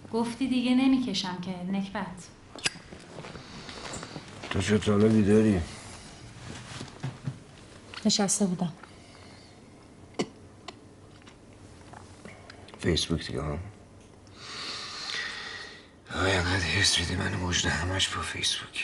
گفتی دیگه نمیکشم که نکبت. تو چه طالبی داری؟ نشسته بودم. فیسبوک دیگه ها؟ آه اینقدر حس میدی من مجده همش با فیسبوکی.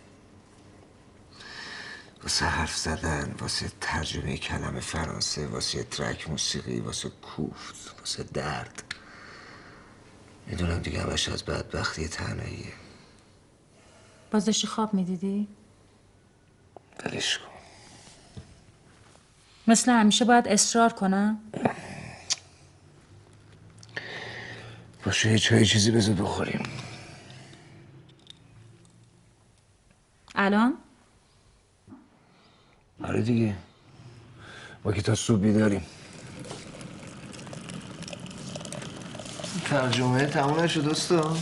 واسه حرف زدن، واسه ترجمه کلمه فرانسه، واسه ترک موسیقی، واسه کوفت، واسه درد. میدونم دیگه همش از بدبختی تنهاییه. باز داشتی خواب میدیدی؟ ولش کن. مثل همیشه باید اصرار کنم؟ باشه یه چایی چیزی بذار بخوریم. الان؟ آره دیگه. ما که تا صبح بیداریم. ترجمه تموم نشد استاد؟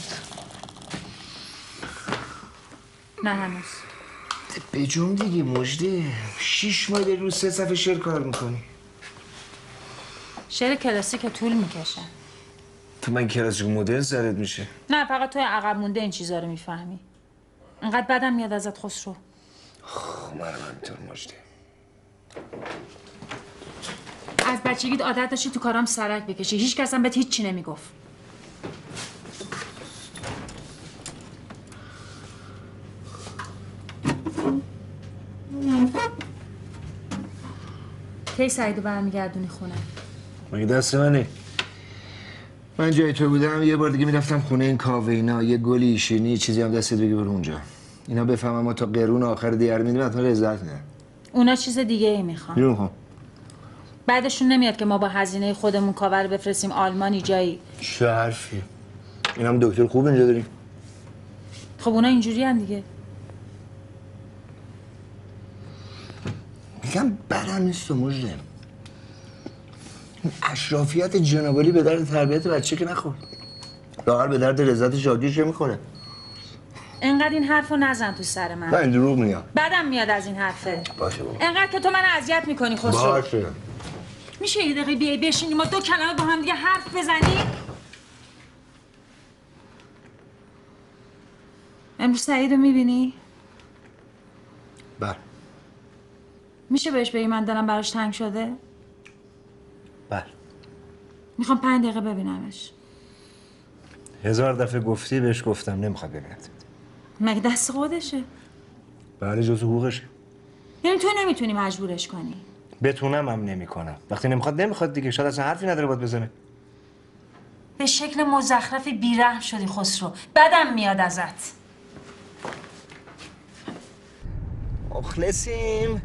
نه هنوز. بجون دیگه مجده. 6 ماه داری رو 3 صفحه شعر کار میکنی. شعر کلاسیک طول میکشه. تو من کلاسیک مدرن سرت میشه. نه فقط توی عقب مونده این چیزا رو میفهمی. انقدر بدم میاد ازت خسرو. منم همینطور مجده. از بچگیت عادت داشتی تو کارام سرک بکشی. هیچ کس هم بهت هیچی نمیگفت. کی سعیدو برمیگردونی خونه؟ مگه دست منه؟ من جای تو بودم یه بار دیگه میرفتم خونه این کاوینا، یه گلی شیرینی چیزی هم دستت بگی برو اونجا. اینا بفهمم ما تا قرون آخر دیار میدیم حتما لذت میدن. اونا چیز دیگه ای میخوان. میخوام. بعدشون نمیاد که ما با هزینه خودمون کاور بفرستیم آلمانی جایی. چه حرفی؟ این هم دکتر خوب اینجا داریم. خب اونا اینجوری هم دیگه. میگم بدم نیست و مجده. اشرافیت جنابالی به درد تربیت بچه که نخور. لاغر به درد لذت شادی چه میخوره؟ انقدر این حرفو نزن تو سر من. نه این دروغ میگم. بدم میاد از این حرفه. باشه بابا. انقدر که تو من اذیت میکنی خسرو. باشه. میشه یه دقیقه بیای بشینیم ما 2 کلمه با هم دیگه حرف بزنیم؟ امروز سعیدو میبینی؟ بله. میشه بهش بگی من دلم براش تنگ شده؟ بله. میخوام 5 دقیقه ببینمش. 1000 دفعه گفتی بهش گفتم نمیخواد ببینت. مگه دست خودشه؟ بله جزو حقوقشه. یعنی تو نمیتونی مجبورش کنی؟ بتونم هم نمیکنم. وقتی نمیخواد دیگه. شاید اصلا حرفی نداره باید بزنه. به شکل مزخرفی بیرحم شدی خسرو. بدم میاد ازت. مخلصیم.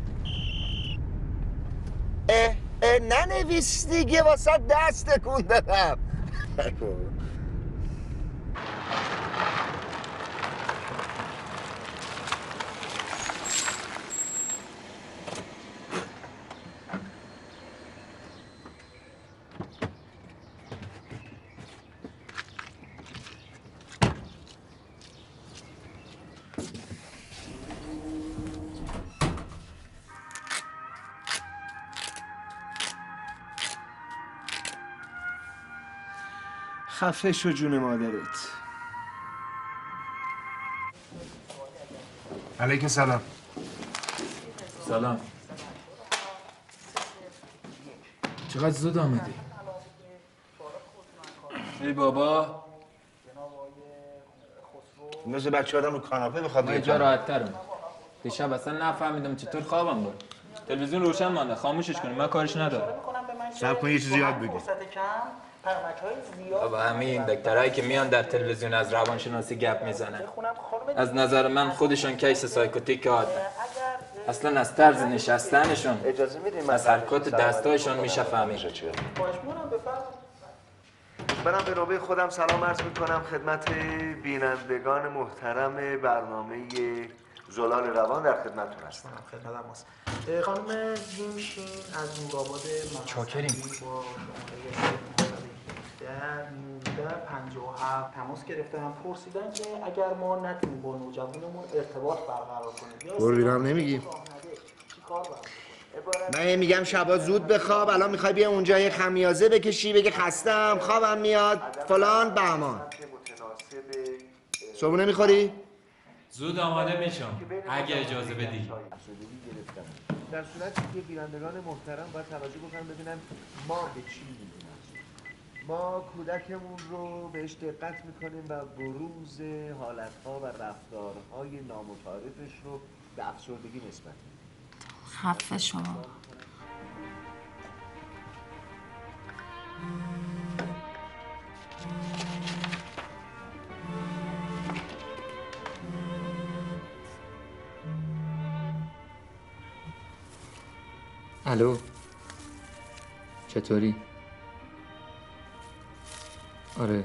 ننویس دیگه واسه دست تکون دادم. خفه شو جون مادرت. علیکم سلام. سلام. چقدر زود آمدی؟ ای بابا مثل بچه آدم رو کاناپه بخواد ما اینجا راحت ترم. دیشب اصلا نفهمیدم چطور خوابم بود. تلویزیون روشن مانده، خاموشش کنیم، من کارش ندارم. صبر کن یه چیزی یاد بگیر. بابا همین دکترایی که میان در تلویزیون از روانشناسی گپ میزنن، از نظر من خودشون کیس سایکوتیک هستن. اصلا از طرز نشستنشون، از حرکات دستایشون میشه فهمید. منم به نوبه خودم سلام عرض میکنم خدمت بینندگان محترم برنامه زلال روان در خدمتتون هستم. خدمت ماست. خانم جیمشین از نورآباد چاکریم. با شماره 1957 تماس گرفتن پرسیدن که اگر ما نتونیم با نوجوانمون ارتباط برقرار کنیم برو بیرم نمیگی. من میگم شبا زود بخواب. الان میخوای بیا اونجا یه خمیازه بکشی بگی خستم خوابم میاد فلان بهمان. صبح نمیخوری؟ زود آماده میشم اگه اجازه بدی. در صورتی که گیرندگان محترم باید توجه بکنن ببینن ما به چی میدونیم. ما کودکمون رو بهش دقت میکنیم و بروز حالتها و رفتارهای نامتعارفش رو به افسردگی نسبت میدیم. خفه شما. الو چطوری؟ آره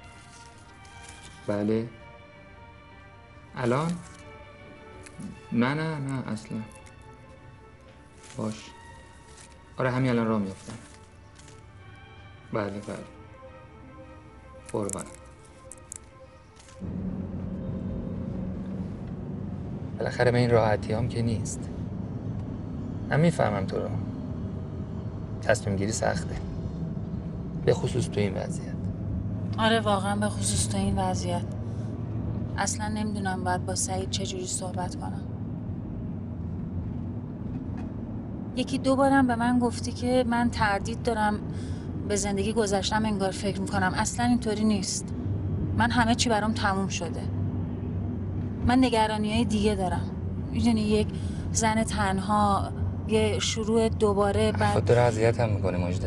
بله الان؟ نه اصلا باش آره همین الان راه میافتم بله قربانم بالاخره به این راحتی هم که نیست من میفهمم تو رو تصمیم گیری سخته به خصوص تو این وضعیت آره واقعا به خصوص تو این وضعیت اصلا نمیدونم باید با سعید چجوری صحبت کنم. یکی دو بارم به من گفتی که من تردید دارم به زندگی گذشتم انگار فکر میکنم. اصلا اینطوری نیست. من همه چی برام تموم شده. من نگرانی‌های دیگه دارم. میدونی یک زن تنها یه شروع دوباره خود داره اذیت هم میکنه مجده.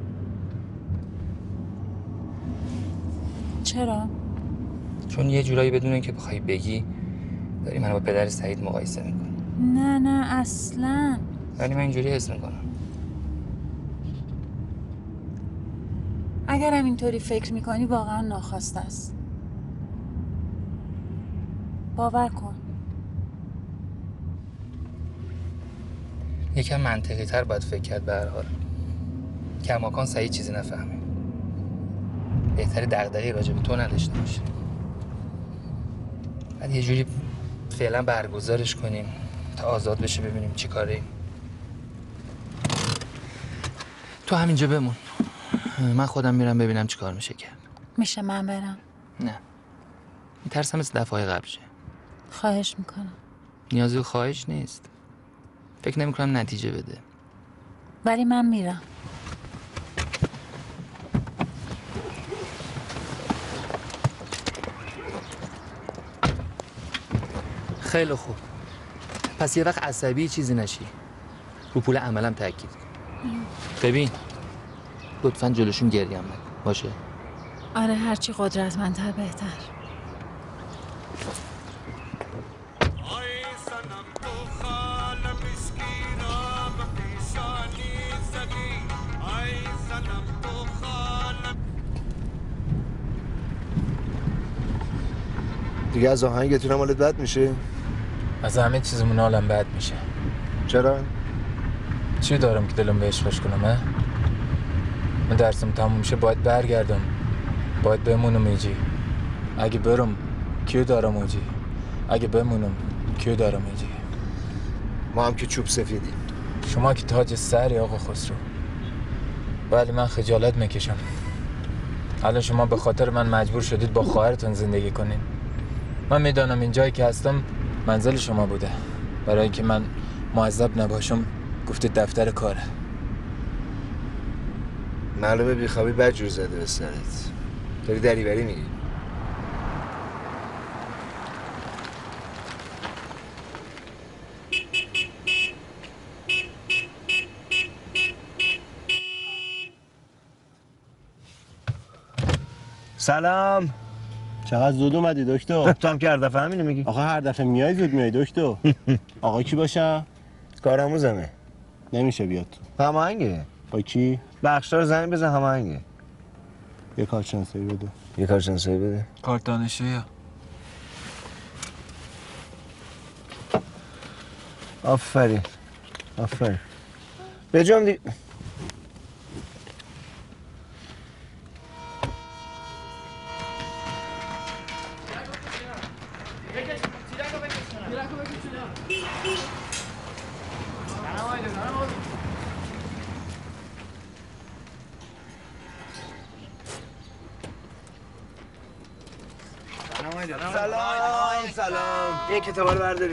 چرا؟ چون یه جورایی بدون اینکه بخوای بگی داری منو با پدر سعید مقایسه میکنی. نه اصلا. ولی من اینجوری حس میکنم. اگرم اینطوری فکر میکنی واقعا ناخواسته است. باور کن. یکم منطقی تر باید فکر کرد به هر حال. کماکان سعید چیزی نفهمه. بهتره دغدغه‌ای راجع به تو نداشته باشه. بعد یه جوری فعلا برگزارش کنیم تا آزاد بشه ببینیم چی کاریم. تو همینجا بمون. من خودم میرم ببینم چی کار میشه کرد. میشه من برم؟ نه. میترسم مثل دفعه قبل شه. خواهش میکنم. نیازی به خواهش نیست. فکر نمی‌کنم نتیجه بده. ولی من میرم. خیلی خوب. پس یه وقت عصبی چیزی نشی. رو پول عملم تاکید کن. ببین لطفاً جلوشون گریم نکن. باشه؟ آره هرچی قدرتمندتر بهتر. دیگه از آهنگتون هم حالت بد میشه؟ از همه چیزمون حالم بد میشه. چرا؟ چی دارم که دلم بهش خوش کنم؟ من درسم تموم شه باید برگردم. باید بمونم ایجی. اگه برم کیو دارم اوجی؟ اگه بمونم کیو دارم ایجی؟ ما هم که چوب سفیدیم. شما که تاج سری آقا خسرو. ولی من خجالت میکشم. الان شما به خاطر من مجبور شدید با خواهرتون زندگی کنین. من میدانم این جایی که هستم منزل شما بوده. برای اینکه من معذب نباشم گفتید دفتر کاره. معلومه بیخوابی بد جور زده به سرت. داری دریوری میگی. سلام. چقدر زود اومدی دکتر؟ تو هم که هر دفعه همینو میگی. آقا هر دفعه میای زود میای دکتر. آقا کی باشم؟ کارآموزمه. نمیشه بیاد. هماهنگه. با کی؟ بخشدار زنگ بزن هماهنگه. یه کار شناسایی بده. یه کار شناسایی بده. کارت دانشجویی. آفرین. به جام دی... سلام. این کتابا رو برداریم.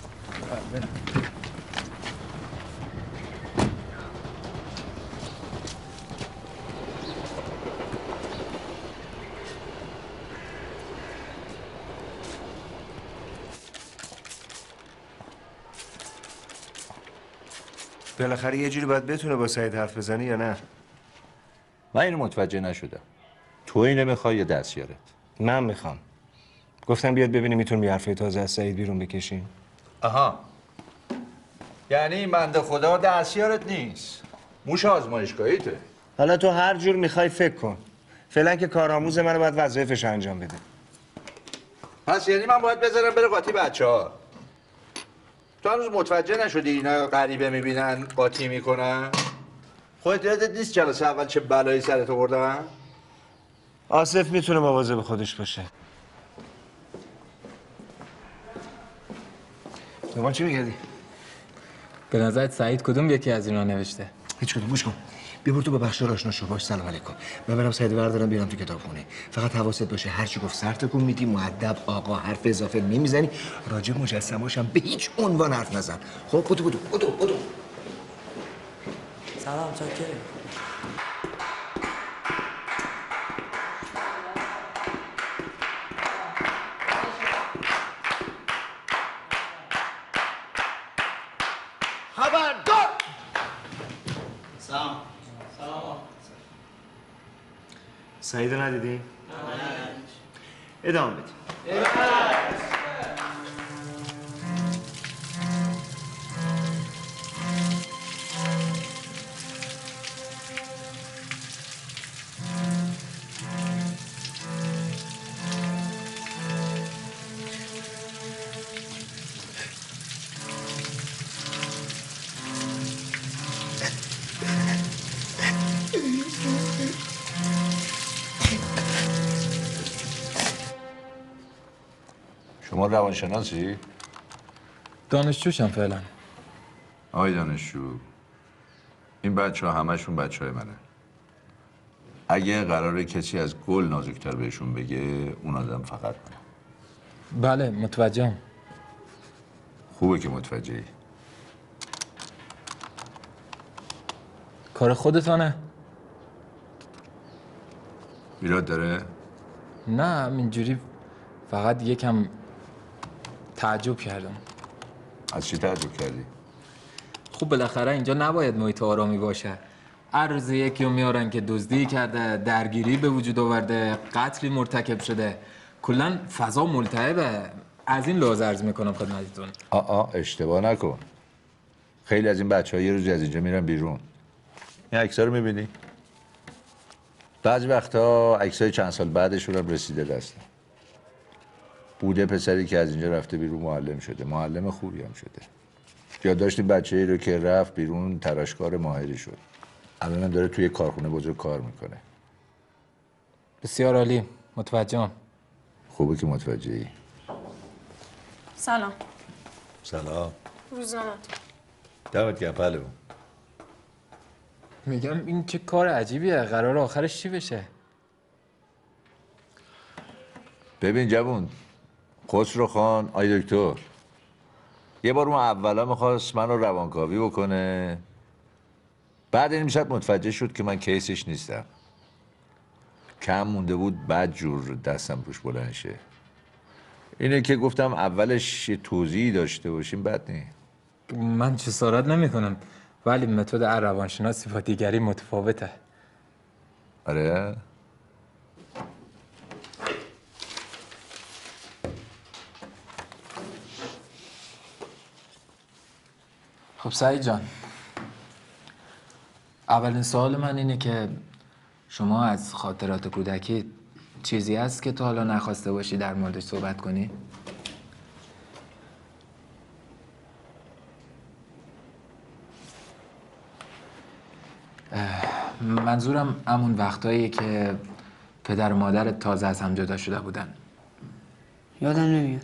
بالاخره یه جوری باید بتونه با سعید حرف بزنی یا نه؟ من اینو متوجه نشدم. تو اینو میخوای یا دستیارت؟ من میخوام. گفتم بیاد ببینیم میتونیم یه حرفای تازه از سعید بیرون بکشیم. آها. یعنی بنده خدا دستیارت نیست. موش آزمایشگاهیته. حالا تو هر جور میخوای فکر کن. فعلا که کارآموز منو باید وظایفش انجام بده. پس یعنی من باید بذارم بره قاطی بچه‌ها. تو هنوز متوجه نشدی اینا غریبه میبینن قاطی میکنن؟ خودت یادت نیست جلسه اول چه بلایی سرت آوردن؟ آصف میتونه مواظب خودش باشه. شما چی میگردی؟ به نظرت سعید کدوم یکی از اینا نوشته؟ هیچ کدوم. گوش کن. ببر تو با بخشار آشنا شو. باش سلام علیکم. من برم سعید بردارم بیارم تو کتابخونه. فقط حواست باشه هر چی گفت سر تکون میدی، مؤدب آقا، حرف اضافه نمیزنی. راجع مجسمه‌اش هم به هیچ عنوان حرف نزن. خب بدو. سلام چاکریم. خبردار. سلام. سعید رو ندیدی؟ نه. ادامه بده. شما روانشناسی؟ دانشجوشم فعلا. آقای دانشجو، این بچه ها همشون بچه های منه. اگه قراره کسی از گل نازکتر بهشون بگه، اون آدم فقط منه. بله متوجهم. خوبه که متوجهی. کار خودتانه؟ ایراد داره؟ نه اینجوری فقط یکم تعجب کردم. از چی تعجب کردی؟ خب بالاخره اینجا نباید محیط آرامی باشه. هر روز یکی رو میارن که دزدی کرده، درگیری به وجود آورده، قتلی مرتکب شده. کلا فضا ملتهبه. از این لحاظ عرض میکنم خدمتتون. اشتباه نکن. خیلی از این بچه ها یه روزی از اینجا میرن بیرون. این عکس‌ها رو میبینی؟ بعضی وقتا عکسای چند سال بعدشون هم رسیده دستم. بوده پسری که از اینجا رفته بیرون معلم شده. معلم خوبی هم شده. یادداشت بچه‌ای رو که رفت بیرون تراشکار ماهری شد. الانم داره توی کارخونه بزرگ کار میکنه. بسیار عالی. متوجهم. خوبه که متوجهی. سلام. سلام. روزنامه‌تون. دمت گرم پهلوان. میگم این چه کار عجیبیه. قرار آخرش چی بشه؟ ببین جوون، خسرو خان آی دکتر یه بار اون اولا میخواست منو روانکاوی بکنه، بعد این میشد متوجه شد که من کیسش نیستم. کم مونده بود بعد جور دستم روش بلند شه. اینه که گفتم اولش یه توضیحی داشته باشیم بد نی. من جسارت نمیکنم ولی متد روانشناسی با دیگری متفاوته. آره؟ خب سعید جان، اولین سوال من اینه که شما از خاطرات کودکی چیزی هست که تا حالا نخواسته باشی در موردش صحبت کنی؟ منظورم همون وقتایی که پدر و مادرت تازه از هم جدا شده بودن. یادم نمیاد.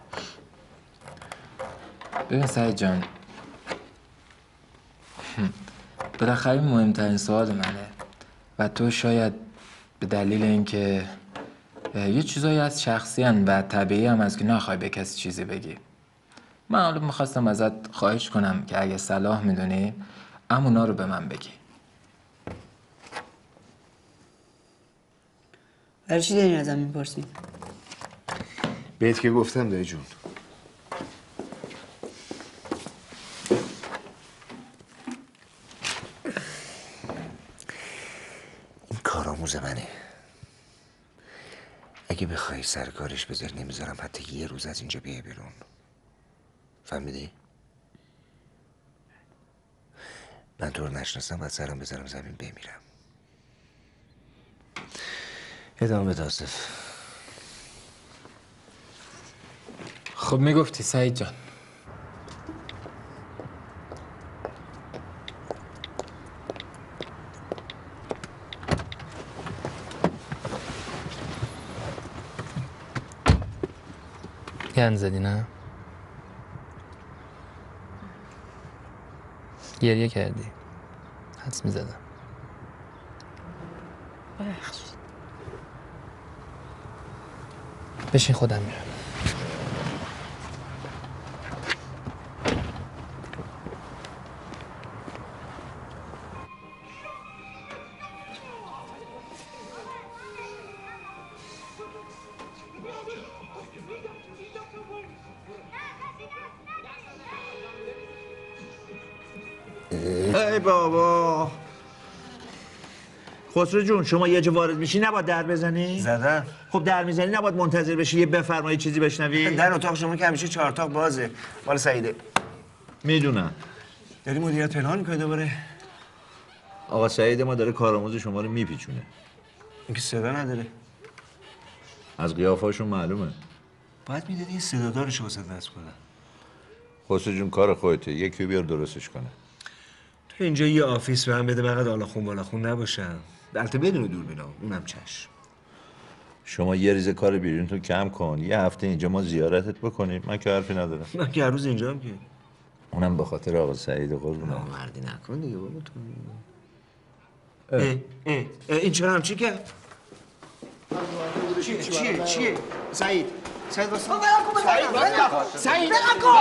ببین سعید جان، بالاخره مهمترین سوال منه و تو شاید به دلیل اینکه یه چیزایی از شخصی هن و طبیعی هم از که نخوای به کسی چیزی بگی. من حالا میخواستم ازت خواهش کنم که اگه صلاح میدونی امونا رو به من بگی. برای چی دارین ازم میپرسید؟ بهت که گفتم دایی جون. این کارآموز منه. اگه بخوای سرکارش بذاری نمیذارم حتی یه روز از اینجا بیای بیرون. فهمیدی؟ من تو رو نشناسم باید سرم بذارم زمین بمیرم. ادامه بده آصف. خب میگفتی سعید جان. گند زدی نه؟ گریه کردی. حدس میزدم. ببخشید. بشین خودم میرم. ای بابا خسرو جون، شما یه جا وارد میشی نباید در بزنی؟ زدم. خب در میزنی نباید منتظر بشی یه بفرمایی چیزی بشنوی؟ در اتاق شما که همیشه 4 اتاق بازه. مال سعیده. میدونم. داری مدیریت پنهان میکنی دوباره؟ آقا سعید ما داره کارآموز شما رو میپیچونه. این که صدا نداره. از قیافه‌شون معلومه. باید میدادی این صدادارشو واسه نصب کنن. خسرو جون کار خودته، یکی بیار درستش کنه. تو اینجا یه آفیس به هم بده، بقید آلاخون بالاخون نباشم. البته بدون دوربینا، اونم چشم. شما یه ریز کار بیرونتون کم کن، یه هفته اینجا ما زیارتت بکنیم. من که حرفی ندارم. من که هر روز اینجام که. اونم به خاطر آقا سعید قربونم. مردی نکن دیگه بابا تو. این چرا همچی کرد؟ چیه؟ سعید واسه سعید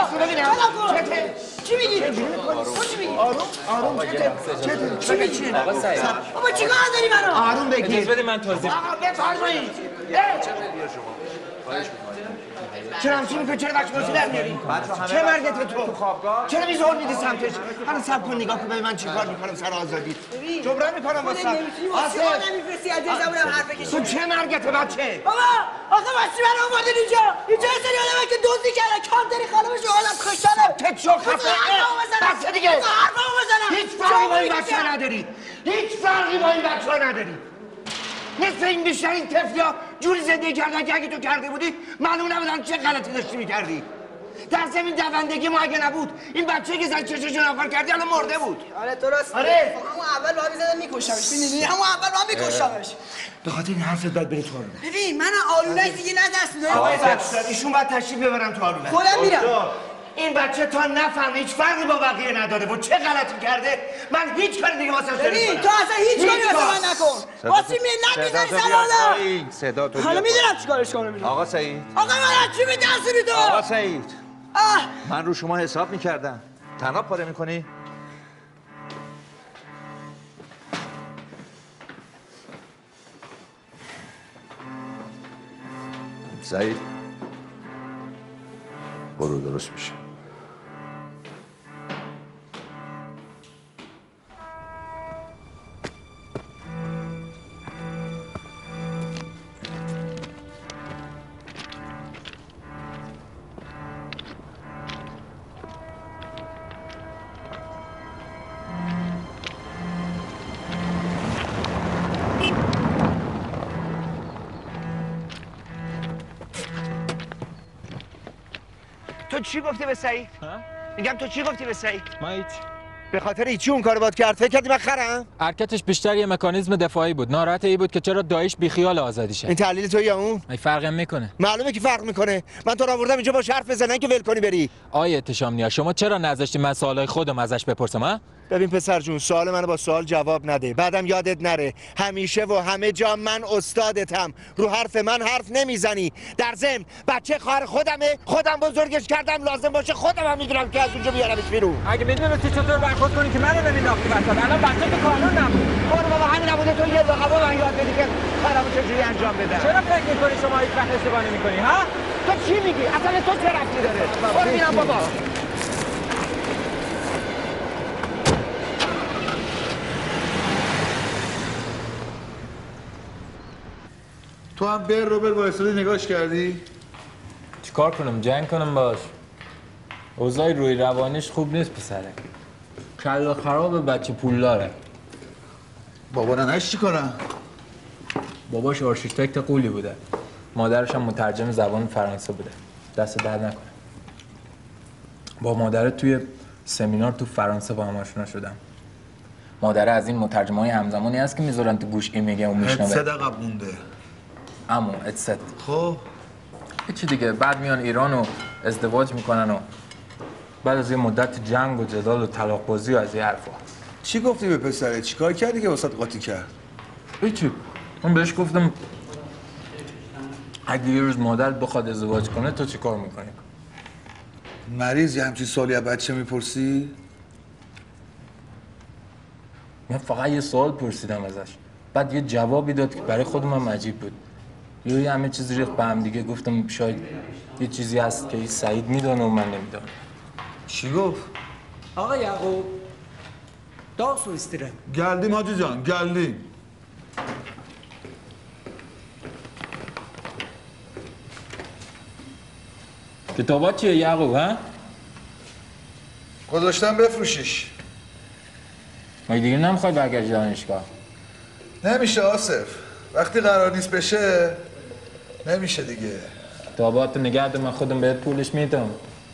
چی میگی؟ چی میگی؟ آروم چیه؟ آقا سعید بابا چیکار داری منو؟ آروم بگیر. اجازه بده من توضیح بفرمایید. چرا همچی میکنی؟ چرا بچه بازی در میاری؟ چه مرگته تو؟ چرا میزور میدی سمتش؟ حالا سب کن نگاه کن من چی کار میکنم سر آزادی. جبران میکنم واسه آسف نمیفرستی از این زبونم حرف بکشی. تو چه مرگته بچه؟ بابا آخه واسه من آوردین اینجا یه سری آدمه که دزدی کردن کام داری خانمش رو آدم کشتنه. تچو خفه بچه دیگه حرفمو بزنم. هیچ فرقی با این بچه نداری. هیچ فرقی با این بچه نداری. نصف این بیشتر این طفلا جوری زندگی کردن که اگه تو کرده بودی معلوم نبودن چه غلطی داشتی میکردی. در زمین دوندگی ما اگه نبود این بچه که زن چششون آفر کردی الان مرده بود. آره درست. آره. همون اول باید میزدم میکشمش. میدونی همون اول باید میکشمش. به خاطر این حرفت باید بری تو آلونه. ببین من آلونش دیگه نه دست میدم. آقای بچه‌دار ایشون باید تشریف ببرم تو آلونه. خودم میرم. این بچه تا نفهمه هیچ فرقی با بقیه نداره و چه غلطی کرده من هیچ کاری دیگه واسه ببین تو اصلا هیچ کاری واسه من نکن. واسه نمیذاری سوالا. صدا تو حالا میدونم چیکارش کنم. آقا سعید. آقا من چی می‌درسونی تو؟ آقا سعید. من رو شما حساب میکردم. تنها پاره میکنی؟ سعید برو درست میشه. تو چی گفتی به سعید؟ میگم تو چی گفتی به سعید؟ ما هیچ. به خاطر ایچی اون کارو باید کرد؟ فکر کردی من خرم؟ حرکتش بیشتر یه مکانیزم دفاعی بود. ناراحت ای بود که چرا داعش بیخیال آزادیشه. این تحلیل تو یا اون؟ ای فرق میکنه. معلومه که فرق میکنه. من تو رو آوردم اینجا با حرف بزنن که ول کنی بری. آیه احتشام نیا شما چرا نذاشتی من سوالای خودم ازش بپرسم ها؟ ببین پسر جون، سوال منو با سوال جواب نده. بعدم یادت نره همیشه و همه جا من استادتم. رو حرف من حرف نمیزنی. در ضمن بچه خواهر خودمه، خودم بزرگش کردم، لازم باشه خودم هم میدونم که از اونجا بیارمش بیرون. اگه میدونستی چطور برخورد کنی که منو نمینداختی وسط. الان بچه تو قانون نبود. برو بابا، همین نبوده تو یه لقبه من یاد بدی که کارمو چجوری انجام بدم. چرا فکر می‌کنی شما هیچ وقت اشتباه نمی‌کنی ها؟ تو چی میگی؟ اصلا تو چه ربطی داره؟ برو میرم بابا. تو هم بر رو وایسادی نگاش کردی؟ چیکار کنم؟ جنگ کنم باش؟ اوضاع روی روانیش خوب نیست پسره. کله خراب بچه پولداره. بابا ننش چی کنن؟ باباش آرشیتکت قولی بوده. مادرش هم مترجم زبان فرانسه بوده. دست درد نکنه. با مادر توی سمینار تو فرانسه با هم آشنا شدم. مادر از این مترجمای همزمانی هست که میذارن تو گوش این میگه و میشنوه. هدست عقب مونده. عمو هدست. خب هیچی دیگه. بعد میان ایران و ازدواج میکنن و بعد از یه مدت جنگ و جدال و طلاق بازی و از این حرفا. چی گفتی به پسره؟ چیکار کردی که واسط قاطی کرد؟ هیچی. من بهش گفتم اگه یه روز مادرت بخواد ازدواج کنه تو چی کار میکنی؟ مریضی همچین سوالی از بچه میپرسی؟ من فقط یه سوال پرسیدم ازش. بعد یه جوابی داد که برای خودم هم عجیب بود. یه همه چیز ریخت به هم دیگه. گفتم شاید یه چیزی هست که این سعید میدونه و من نمیدونم. چی گفت؟ آقا یعقوب داس و استیره گلدیم حاجی جان، گلدیم. کتابات چیه یعقوب ها؟ گذاشتم بفروشیش. مگه دیگه نمیخوای برگردی دانشگاه؟ نمیشه آصف. وقتی قرار نیست بشه نمیشه دیگه. کتابات نگه دار، من خودم بهت پولش میدم.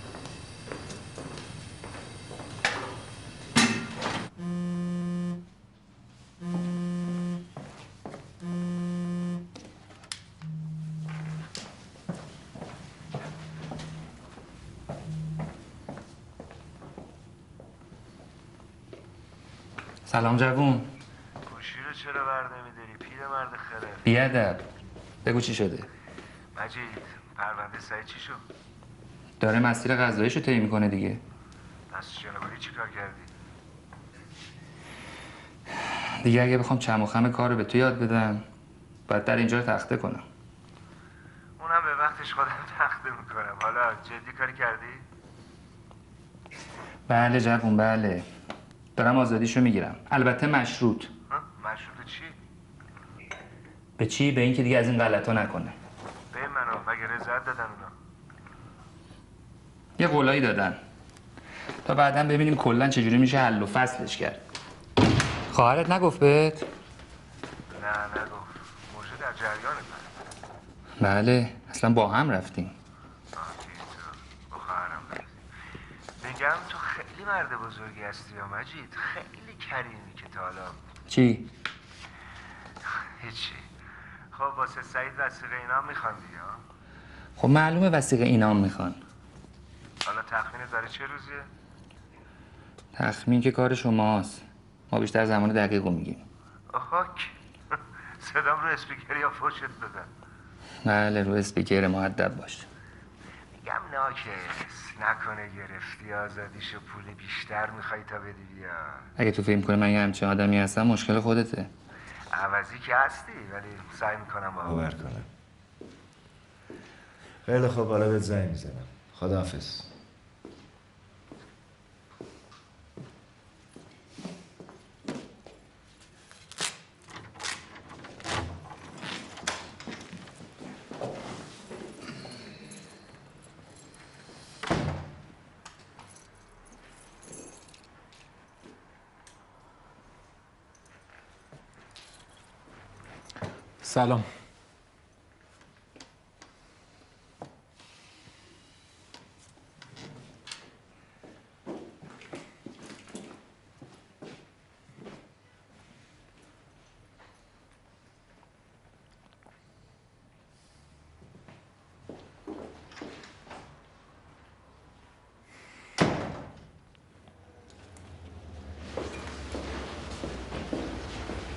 سلام جوون. گوشی رو چرا بر نمیداری پیرمرد خره؟ بیادب. بگو چی شده؟ مجید پرونده سعید چی شد؟ داره مسیر قضاییشو طی میکنه دیگه. دست جنابالی چی کار کردی؟ دیگه اگه بخوام چم و خم کار رو به تو یاد بدم باید در اینجا رو تخته کنم. اونم به وقتش خودم تخته میکنم. حالا جدی کاری کردی؟ بله جوون بله. دارم آزادیشو میگیرم. البته مشروط. مشروط چی؟ به چی؟ به اینکه دیگه از این غلطا نکنه. به منو مگه رضایت دادن اونا؟ یه قولایی دادن تا بعداً ببینیم کلاً چجوری میشه حل و فصلش کرد. خواهرت نگفت بهت؟ نه نگفت. موجود در جریان من. بله اصلا با هم رفتیم. با خواهرم رفتیم. میگم تو خیلی مرد بزرگی هستی یا مجید. خیلی کریمی که تا حالا. چی؟ هیچی. خب واسه سعید وثیقه اینام میخوان دیگه ها؟ خب معلومه وثیقه اینام میخوان. حالا تخمینت برای چه روزیه؟ تخمین که کار شماست. ما بیشتر زمان دقیق رو میگیم. آخاک صدام رو اسپیکر یا فوشت بدن؟ بله رو اسپیکر مؤدب باش. میگم ناکس نکنه گرفتی آزادیشو پول بیشتر میخوای تا بدی بیا. اگه تو فکر کنی من یه همچین آدمی هستم مشکل خودته. عوضی که هستی ولی سعی میکنم باور کنم. خیلی خوب حالا بهت زنگ میزنم. خداحافظ. سلام.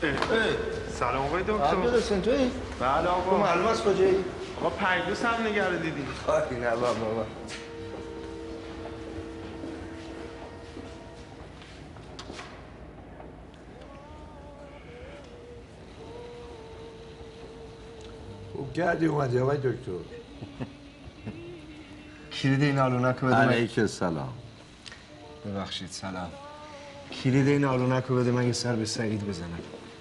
سلام آقای دکتر. عبدالحسین تویی؟ بله آقا. تو معلوم است کجایی؟ آقا پیروز هم نگره دیدی. خواهی نه بابا. خوب کردی اومدی آقای دکتر. کلید این آلونک رو بده من. علیک السلام. ببخشید سلام. کلید این آلونک رو بده من یه سر به سعید بزنم.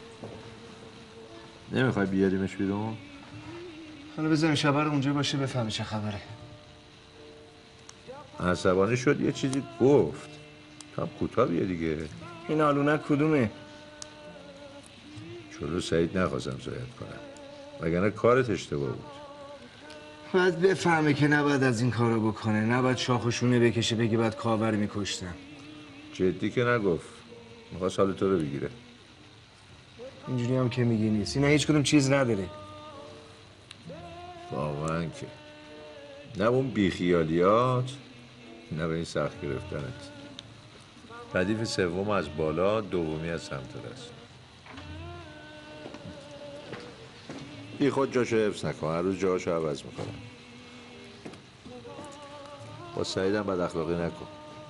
نمیخوای بیاریمش بیرون؟ حالا بزن شب رو اونجا باشه بفهمی چه خبره. عصبانی شد یه چیزی گفت. تو هم کوتاه بیا دیگه. این آلونک کدومه؟ جلو سعید نخواستم زایت کنم. وگرنه کارت اشتباه بود. باید بفهمه که نباید از این کارو بکنه، نباید شاخشونه بکشه بگه بعد کاور میکشتم. جدی که نگفت. میخواست حال تو رو بگیره. اینجوری هم که میگی نیست. اینا هیچ کدوم چیز نداره. واقعا که نه اون بیخیالیات نه به این سخت گرفتنت. ردیف سوم از بالا، دومی از سمت راست. بی خود جاشو حفظ نکن، هر روز جاشو عوض میکنم. با سعیدم بد اخلاقی نکن.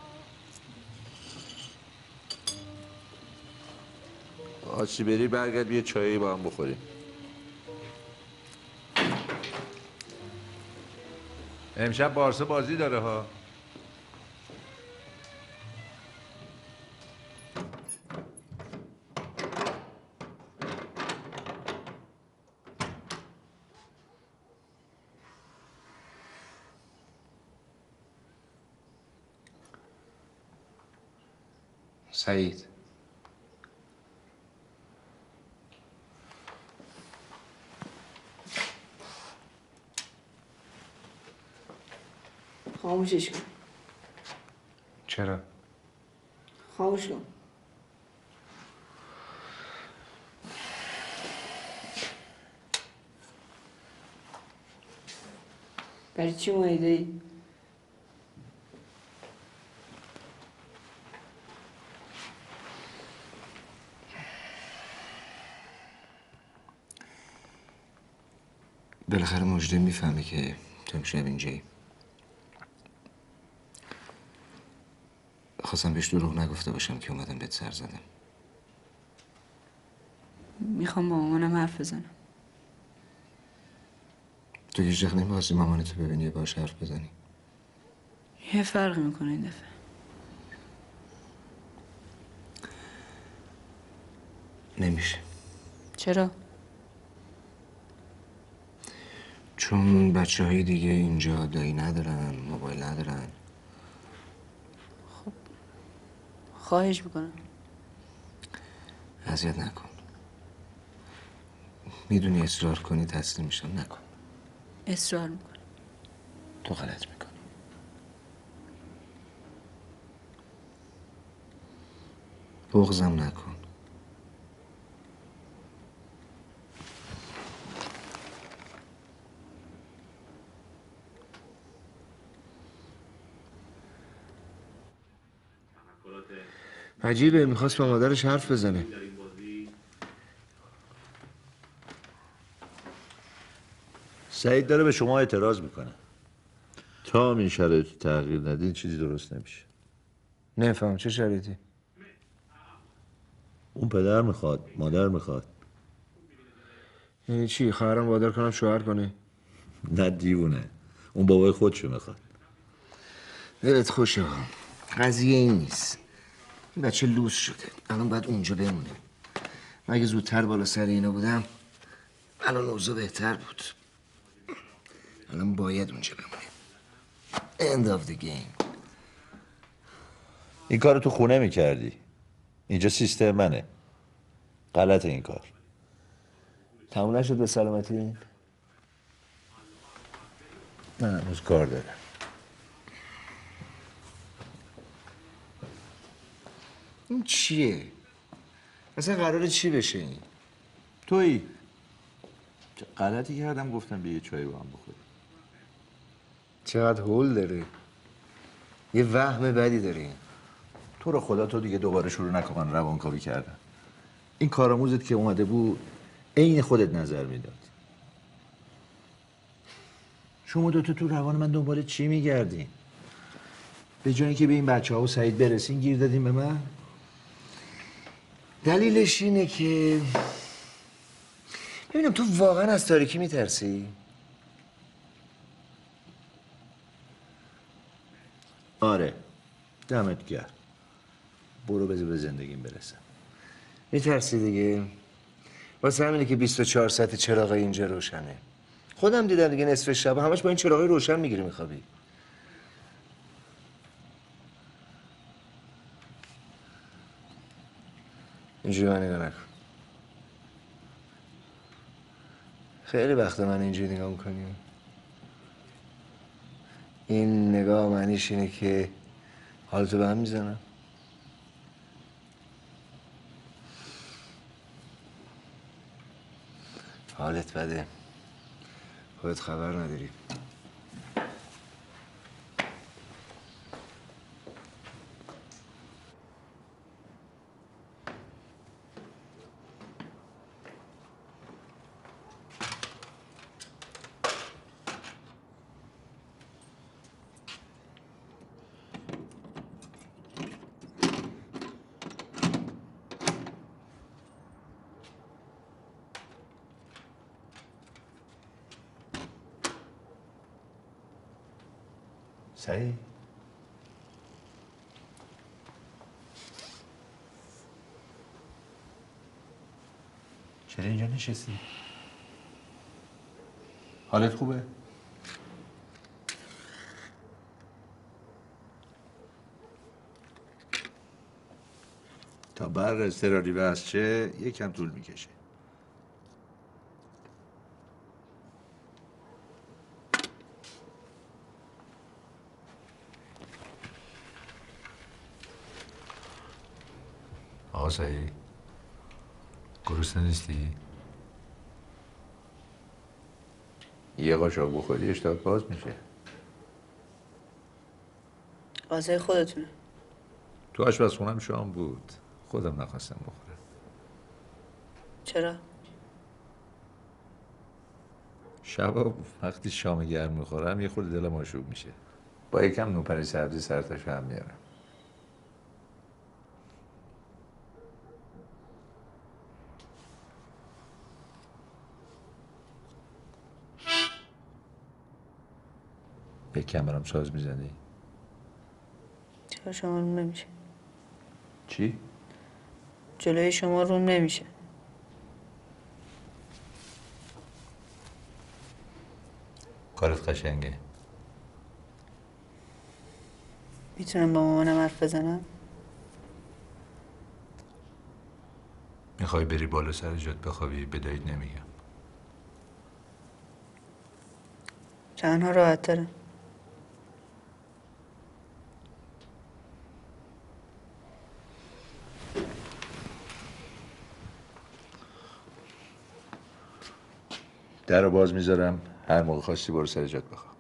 آسی بری برگرد یه چایی با هم بخوریم. امشب بارسا بازی داره ها. سعید خاموشش کن. چرا؟ خاموش کن. برای چی مایده ای؟ بالاخره مجده میفهمه که تو امشب اینجایی. خواستم بهش دروغ نگفته باشم که اومدم بهت سر زدم. میخوام با مامانم حرف بزنم. تو هیچ وقت نمی‌خواستی مامانتو ببینی و باهاش حرف بزنی؟ یه فرقی میکنه این دفعه. نمیشه. چرا؟ چون بچه‌های دیگه اینجا دایی ندارن، موبایل ندارن. خواهش میکنم. اذیت نکن. میدونی اصرار کنی تسلیم میشم، نکن. اصرار میکنم. تو غلط میکنی. بغضم نکن. عجیبه میخواست با مادرش حرف بزنه. سعید داره به شما اعتراض میکنه. تا هم این شرایط تغییر ندین چیزی درست نمیشه. نفهم چه شرایطی؟ اون پدر میخواد، مادر میخواد. یعنی چی؟ خواهرم وادار کنم شوهر کنه؟ نه دیوونه. اون بابای خودشو میخواد. دلت خوشه ها. قضیه این نیست. این بچه لوس شده. الان باید اونجا بمونه. من اگه زودتر بالا سر اینا بودم الان اوضاع بهتر بود. الان باید اونجا بمونه. End of the game. این کارو تو خونه میکردی. اینجا سیستم منه. غلط این کار. تموم نشد به سلامتی؟ نه هنوز کار داره. این چیه؟ اصلا قراره چی بشه این؟ تویی. چه غلطی کردم گفتم بیا یه چایی با هم بخوریم. چقدر هول داره. یه وهم بدی داره این. تو رو خدا تو دیگه دوباره شروع نکن روانکاوی کردن. این کارآموزت که اومده بود عین خودت نظر میداد. شما دوتا تو روان من دنبال چی میگردین؟ به جای اینکه به این بچه ها و سعید برسین گیر دادین به من؟ دلیلش اینه که ببینم تو واقعا از تاریکی میترسی؟ آره دمت گرم. برو بذار به زندگیم برسم. میترسی دیگه؟ واسه همینه که 24 ساعت چراغ اینجا روشنه. خودم دیدم دیگه نصف شب همش با این چراغای روشن میگیری میخوابی. اینجوری من نگاه نکن. خیلی وقت من اینجوری نگاه میکنیم. این نگاه معنیش اینه که حالتو به هم میزنم. حالت بده. خودت خبر نداری. سعید چرا اینجا نشستی؟ حالت خوبه؟ تا برق اضطراری بس چه یکم طول میکشه. آقا سعید گرسنه نیستی؟ یه قاشق بخوری اشتهات باز میشه. غذای خودتونه. تو آشپزخونم شام بود. خودم نخواستم بخورم. چرا؟ شبا وقتی شام گرم میخورم یه خورده دلم آشوب میشه. با یکم نوپنی سبزی سرتاش هم میارم. یکم برام ساز میزنی؟ چرا شما روم نمیشه؟ چی؟ جلوی شما روم نمیشه. کارت قشنگه. میتونم با مامانم حرف بزنم؟ میخوای بری بالا سر جات بخوابی بدهید نمیگم. تنها راحت تره. در رو باز میذارم هر موقع خواستی برو سر جات بخواب.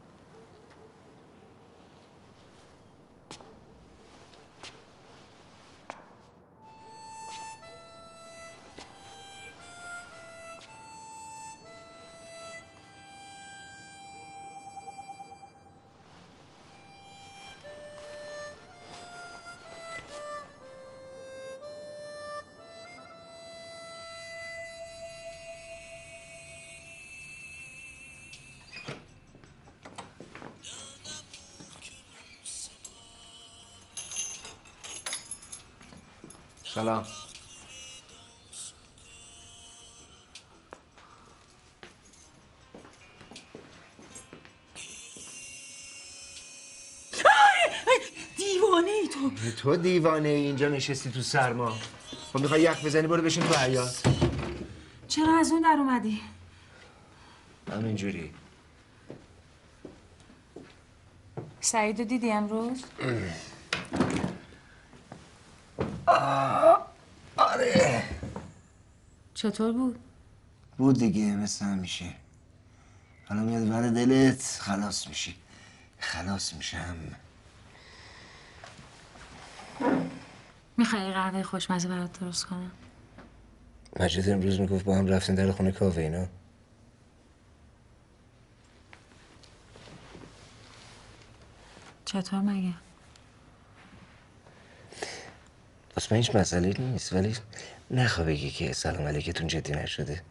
سلام. دیوانه ای تو. تو دیوانه ای اینجا نشستی تو سرما. خب میخوای یخ بزنی برو بشین تو حیاط. چرا از اون در اومدی؟ همینجوری. سعیدو دیدی امروز؟ آره. چطور بود؟ بود دیگه مثل همیشه. حالا میاد ور دلت خلاص میشی. خلاص میشم. میخوای قهوه خوشمزه برات درست کنم؟ مجید امروز میگفت با هم رفتین در خونه کاوه اینا. چطور مگه؟ واسه من هیچ مسئله نیست، ولی نخوا بگی که سلام علیکتون جدی نشده.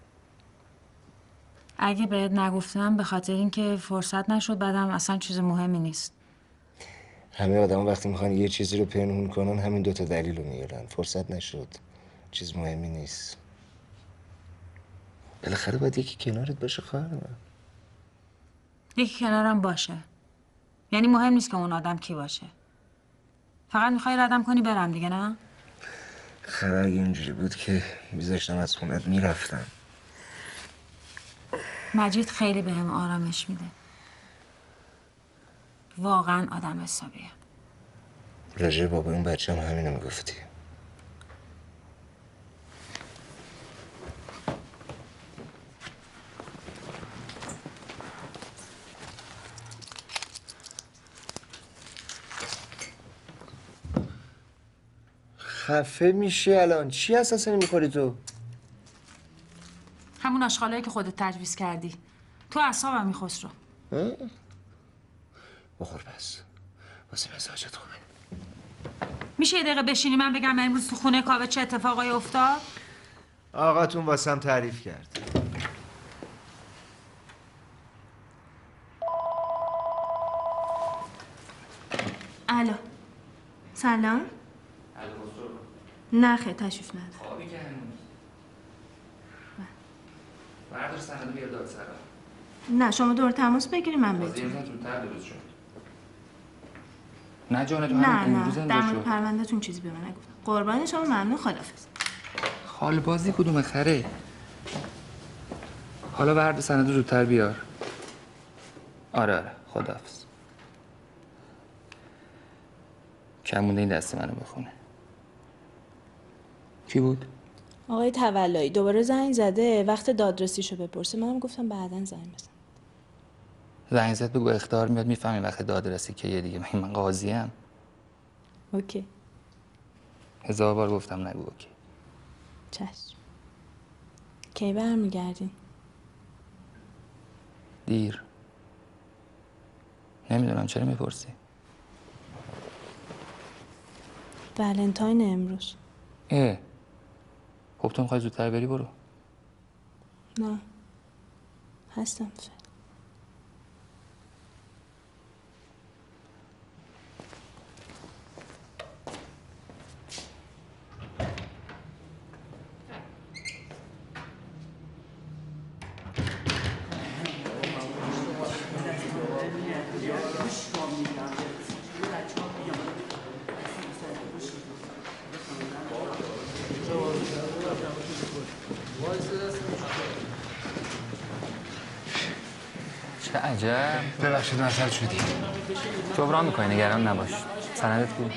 اگه بهت نگفتم به خاطر اینکه فرصت نشد، بعدم اصلا چیز مهمی نیست. همه آدم وقتی میخوان یه چیزی رو پنهون کنن همین دوتا دلیل رو میارن. فرصت نشد، چیز مهمی نیست. بالاخره باید یکی کنارت باشه خواهر من. یکی کنارم باشه یعنی مهم نیست که اون آدم کی باشه، فقط میخوای ردم کنی برم دیگه، نه؟ خبر اگه اینجوری بود که میذاشتم از خونت میرفتم. مجید خیلی بهم آرامش میده، واقعا آدم حسابیه. راجع بابا اون بچه هم همینو میگفتی. خفه میشه الان. چی اساسا میخوری تو؟ همون آشغالایی که خودت تجویز کردی. تو اعصابم میخسرو. بخور پس. واسه مزاجت خوبه. میشه یه دقیقه بشینی من بگم امروز تو خونه کاوه چه اتفاقایی افتاد؟ آقاتون واسم تعریف کرد. الو. سلام. نه خیلی تشریف نداره. خوابی که هنوز. بردار سند بیار دادسرا. نه شما دور تماس بگیری من بهتون. بازی امروز زودتر درست شد. نه جان تو نه همین امروز نه امضا در مورد شد. پروندهتون چیزی به من نگفتم. قربان شما ممنون، خداحافظ. خال بازی کدوم خره؟ حالا بردار سند زودتر بیار. آره خداحافظ. کمونده این دست منو بخونه. کی بود؟ آقای تولایی دوباره زنگ زده، وقت دادرسیشو بپرسه. منم گفتم بعداً زنگ بزن. زنگ زد بگو اخطار میاد، میفهمی وقت دادرسی که یه دیگه. من قاضیم. اوکی. 1000 بار گفتم نگو اوکی. چشم. کی برمیگردین؟ دیر. نمیدونم چرا میپرسی. ولنتاین امروز. خب تو میخوای زودتر بری برو. نه هستم فعلا. چه عجب. ببخشید مسئله شدی. جبران میکنی نگران نباش. سندت کو؟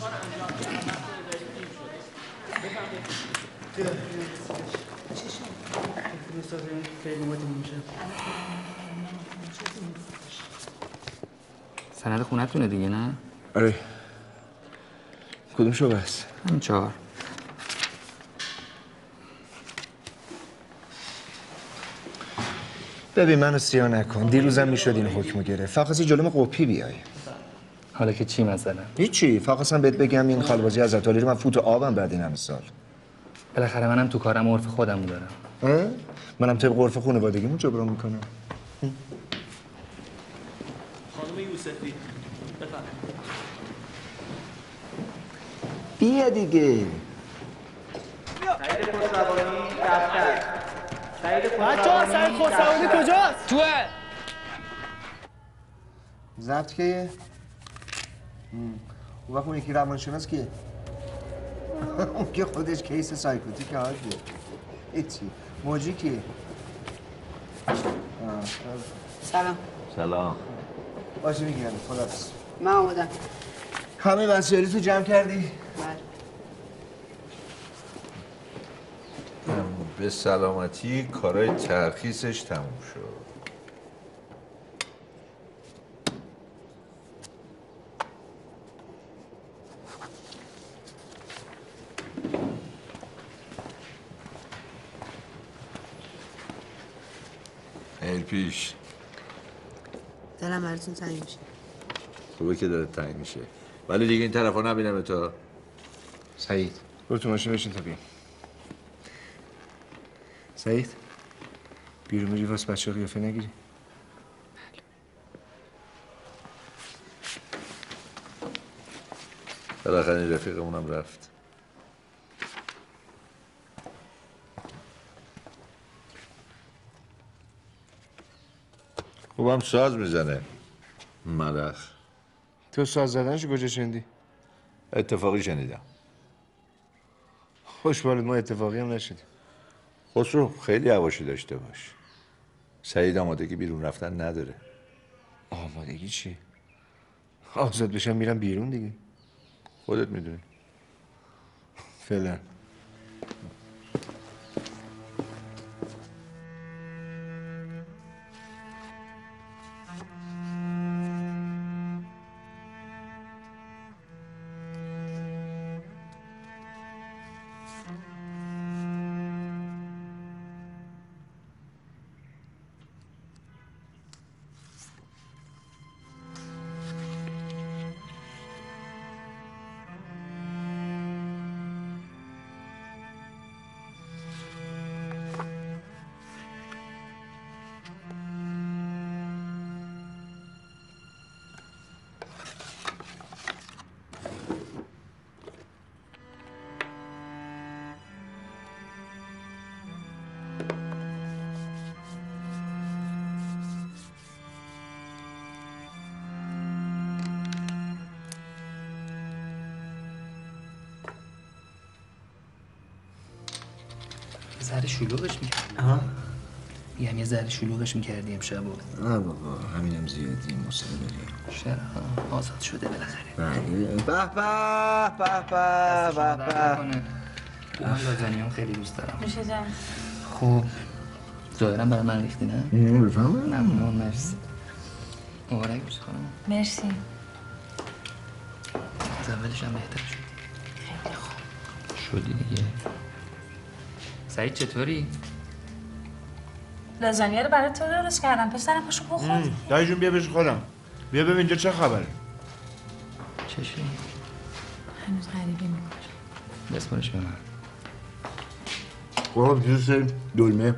سند خونتونه دیگه نه؟ آره. کدوم شو بس؟ همین 4. ببین منو سیاه نکن. دیروزم میشد این حکمو گرفت. فقط خواستی جلوم قپی بیای. حالا که چی مثلا؟ هیچی. فقط خواستم بهت بگم این خالبازی از عطالی رو من فوت آبم بعد این همه سال. بالاخره منم تو کارم عرف خودمو دارم. منم طبق عرف خانوادگیمون جبران میکنم. خانم یوسفی بفرمایید. بیا دیگه. سعید خسروانی دفتر. سعید خسروانی کجاست؟ توه. ضبط کیه؟ اون وقت اون یکی روانشناس کیه؟ اون که خودش کیس سایکوتیک عادیه. هیچی. موجی کیه؟ سلام. سلام. باشه میگیرم. خداحافظ. من آمدم. همه وسایلی تو جمع کردی؟ بله. به سلامتی کارای ترخیصش تموم شد. خیلی پیش. دلم براتون تنگ میشه. خوبه که داره تنگ میشه. ولی دیگه این طرفا نبینم تا. سعید برو تو ماشین بشین تا بیام. سعید بیرون میری واسه بچه قیافه نگیری؟ بالاخره این رفیقمونم رفت. خوبم ساز میزنه ملخ. تو ساز زدنشو کجا شنیدی؟ اتفاقی شنیدم. خوشبالت ما اتفاقی هم نشدیم. خسرو خیلی حواشی داشته باش. سعید آمادگی بیرون رفتن نداره. آمادگی چی؟ آزاد بشم میرم بیرون دیگه. خودت میدونی. فعلا. ذره شلوغش میکردی. میگم یه ذره شلوغش میکردی امشب. نه بابا همینم زیادی مصیبه بریم. چرا؟ آزاد شده بالاخره. بله. به به. من لازانیام خیلی دوست دارم. میشه جان. خوب ظاهرا برای من ریختی نه؟ بفهمم. ممنون مرسی. مبارک باشه خانم. مرسی. از اولش هم بهتر شدی. خیلی خوب. شدی دیگه. سعید چطوری؟ لازانیا رو برای تو درست کردم. پسرم پاشو بخور. دایی جون بیا بشین خودم. بیا ببین اینجا چه خبره. چشی؟ هنوز غریبی میکنم. بسپارش به من. آب جوز دلمه.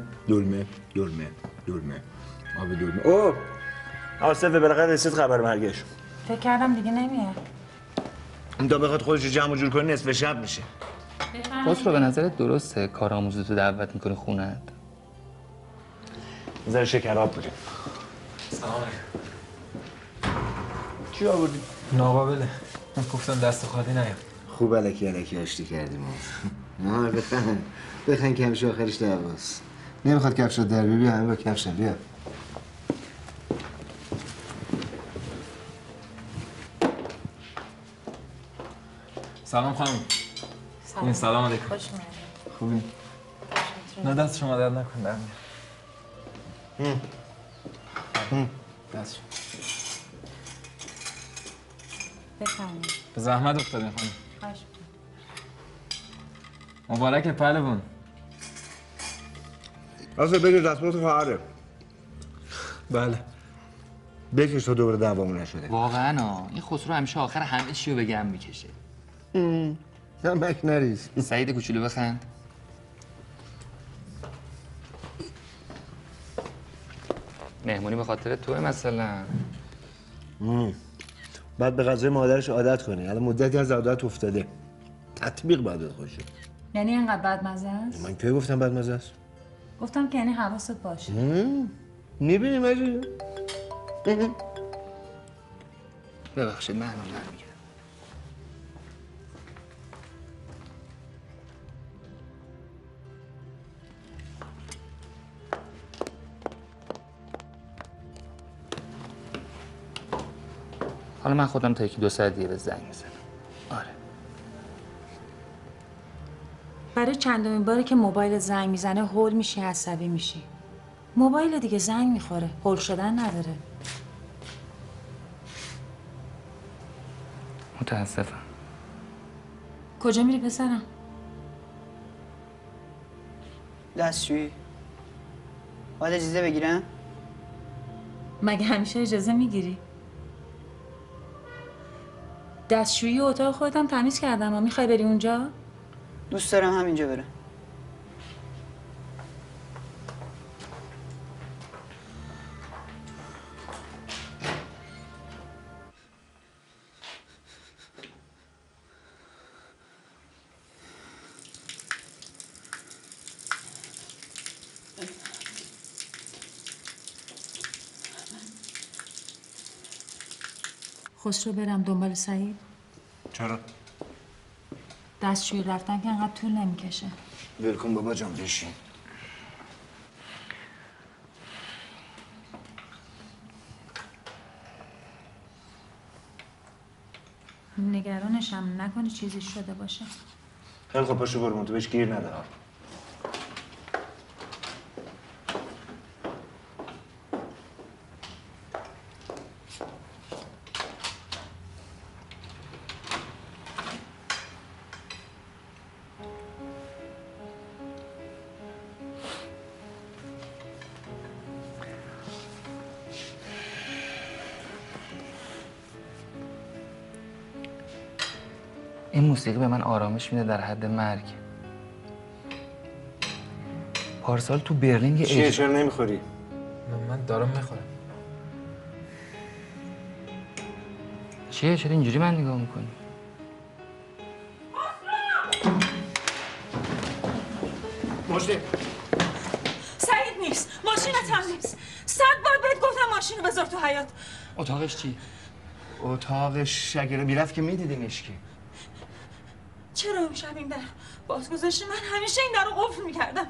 آب دلمه. اوه آصفه بالاخره رسید خبر مرگش. فکر کردم دیگه نمیاد. این تا بخواد خودش جمع جور کنه نصف شب میشه. خسرو به نظرت درسته کارآموزتو دعوت میکنی خونه‌ت؟ نظر شکراب بودیم. سلام علیکم. چی آوردی؟ ناقابله. من گفتم دست خالی نیام. خوب الکی آشتی کردیم ما. بخن کمش آخرش دعواست. نمیخواد کفشات در بیا همه با کفشم بیا. سلام خانم. سلام علیکم. خوش اومدید. خوبی؟ نه دست شما درد نکن در میاد. دست شما. بفرمایید. به زحمت افتادین خانم. خوش مبارک پهلوان. اصلا بگیر دستمات خواهره. بله. بکش تا دوباره دعوامون نشده. واقعا این خسرو همیشه آخر همه چی رو به گم میکشه. نمک نریز. سعید کوچولو بخند. مهمونی به خاطر توه مثلا. بعد به غذای مادرش عادت کنی. الان مدتی از عادت افتاده. تطبیق باید خوشه. یعنی اینقدر بدمزه است؟ من کی گفتم بدمزه است؟ گفتم که یعنی حواست باشه. میبینی مجید؟ ببخشید من برمیگردم. حالا من خودم تا یکی 2 ساعت دیگه به زنگ میزنم. آره. برای چندمین باری که موبایل زنگ میزنه هول میشی، عصبی میشی. موبایل دیگه زنگ میخوره، هول شدن نداره. متاسفم. کجا میری پسرم؟ دستشویی. باید اجازه بگیرم؟ مگه همیشه اجازه میگیری؟ دستشویی اتاق خودم تمیز کردم و میخوای بری اونجا؟ دوست دارم همینجا برم. خسرو برم دنبال سعید؟ چرا؟ دستشویی رفتن که انقدر طول نمیکشه. ول کن بابا جان بشین. نگرانشم نکنی چیزی شده باشه. خیلی خب پاشو برو، تو بهش گیر نده. این موسیقی به من آرامش میده در حد مرگ. پارسال تو برلین یه چیه چرا نمیخوری؟ من دارم میخورم. چیه چرا اینجوری من نگاه میکنی؟ مجده سعید نیست، ماشینت هم نیست. 100 بار بهت گفتم ماشینو بذار تو حیاط. اتاقش چی؟ اتاقش اگه میرفت که میدیدینش که. چرا اون شب این در باز گذاشتی؟ من همیشه این در رو قفل میکردم.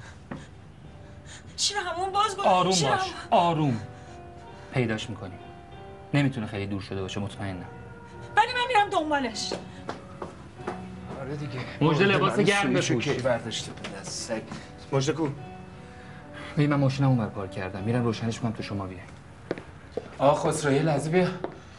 چرا همون باز گذاشتی؟ آروم باش، آروم. پیداش میکنیم. نمیتونه خیلی دور شده باشه، مطمئنم. ولی من میرم دنبالش. آره دیگه. مجده لباس گرم بپوش. بپوش. کی برداشته بود از سگ. مجده کو؟ من ماشینم اونور پارک کردم. میرم روشنش کنم تو شما بیاین. آقا خسرو یه لحظه بیا.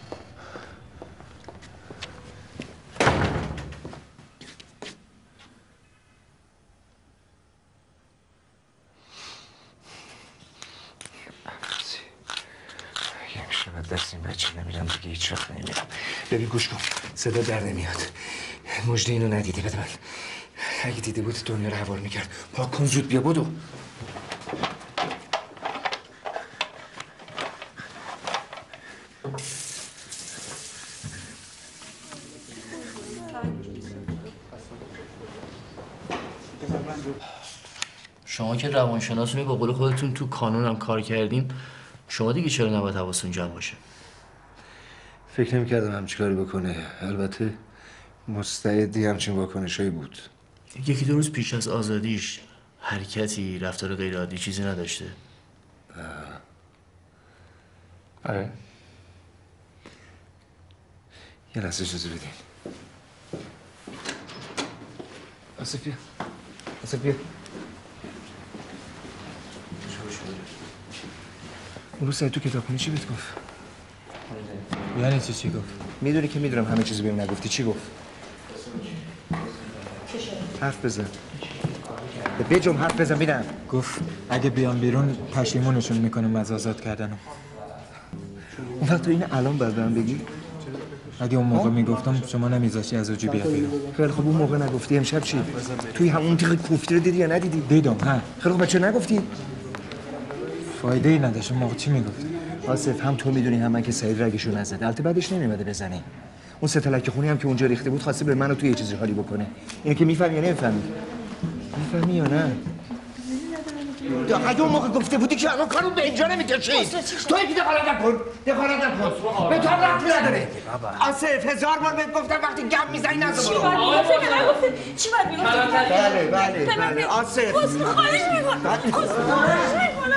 دست این بچه نمیرم دیگه هیچ وقت نمیرم. ببین گوش کن صدا در نمیاد. مجده اینو ندیده بده من. اگه دیده بود دنیا رو حوال میکرد. پاک کن زود بیا بدو. شما که روانشناسونی با قول خودتون تو کانون هم کار کردین، شما دیگه چرا نباید حواستون جمع باشه؟ فکر نمی‌کردم همچین کاری بکنه. البته مستعدی همچین واکنشایی بود. یکی دو روز پیش از آزادیش حرکتی، رفتار غیرعادی چیزی نداشته؟ آره. یه لحظه اجازه بدین. آصف بیا. آصف بیا. اون روز تو کتابخونه چی بهت گفت؟ یعنی چی گفت؟ میدونی که میدونم همه چیزی بهم نگفتی. چی گفت؟ حرف بزن. بجم حرف بزن ببینم. گفت اگه بیام بیرون پشیمونشون میکنم از آزاد کردنم. اون وقت تو این الان باید بهم بگی؟ اگه اون موقع میگفتم شما نمیذاشتی از اوجی بیاد بیرون. خیلی خب اون موقع نگفتی. امشب چی؟ توی همون تیغ کوفتی رو دیدی یا ندیدی؟ دیدم ها. خیلی خب چرا نگفتی؟ فایده ای نداشت. اون موقع چی میگفتی؟ آصف هم تو میدونی هم من که سعید رگشو نزده. البته بعدش نمیومده بزنه. اون سه تلک خونی هم که اونجا ریخته بود خواسته به منو توی یه چیزی حالی بکنه. اینو که میفهمی یا نمیفهمی؟ میفهمی یا نه؟ اگه اون موقع گفته بودی که الان کارو به اینجا نمیکشید. تو یکی دخالت نکن. دخالت نکن. به تو ربطی نداره. آصف 1000 بار بهت گفتم وقتی گم میزنی نذار. چی باید میگفتی؟ بله آصف. خواهش میکنم.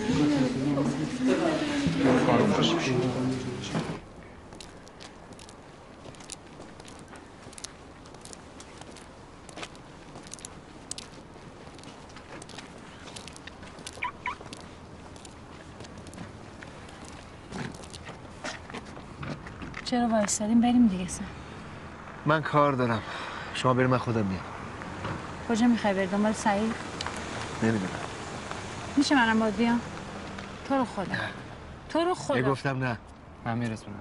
چرا وایسادیم؟ بریم دیگه سن. من کار دارم. شما بریم من خودم میام. کجا میخوای بری؟ دنبال سعید؟ نمیدونم. میشه منم باید بیام؟ تو رو خدا. تو رو خدا گفتم نه. من میرسونم.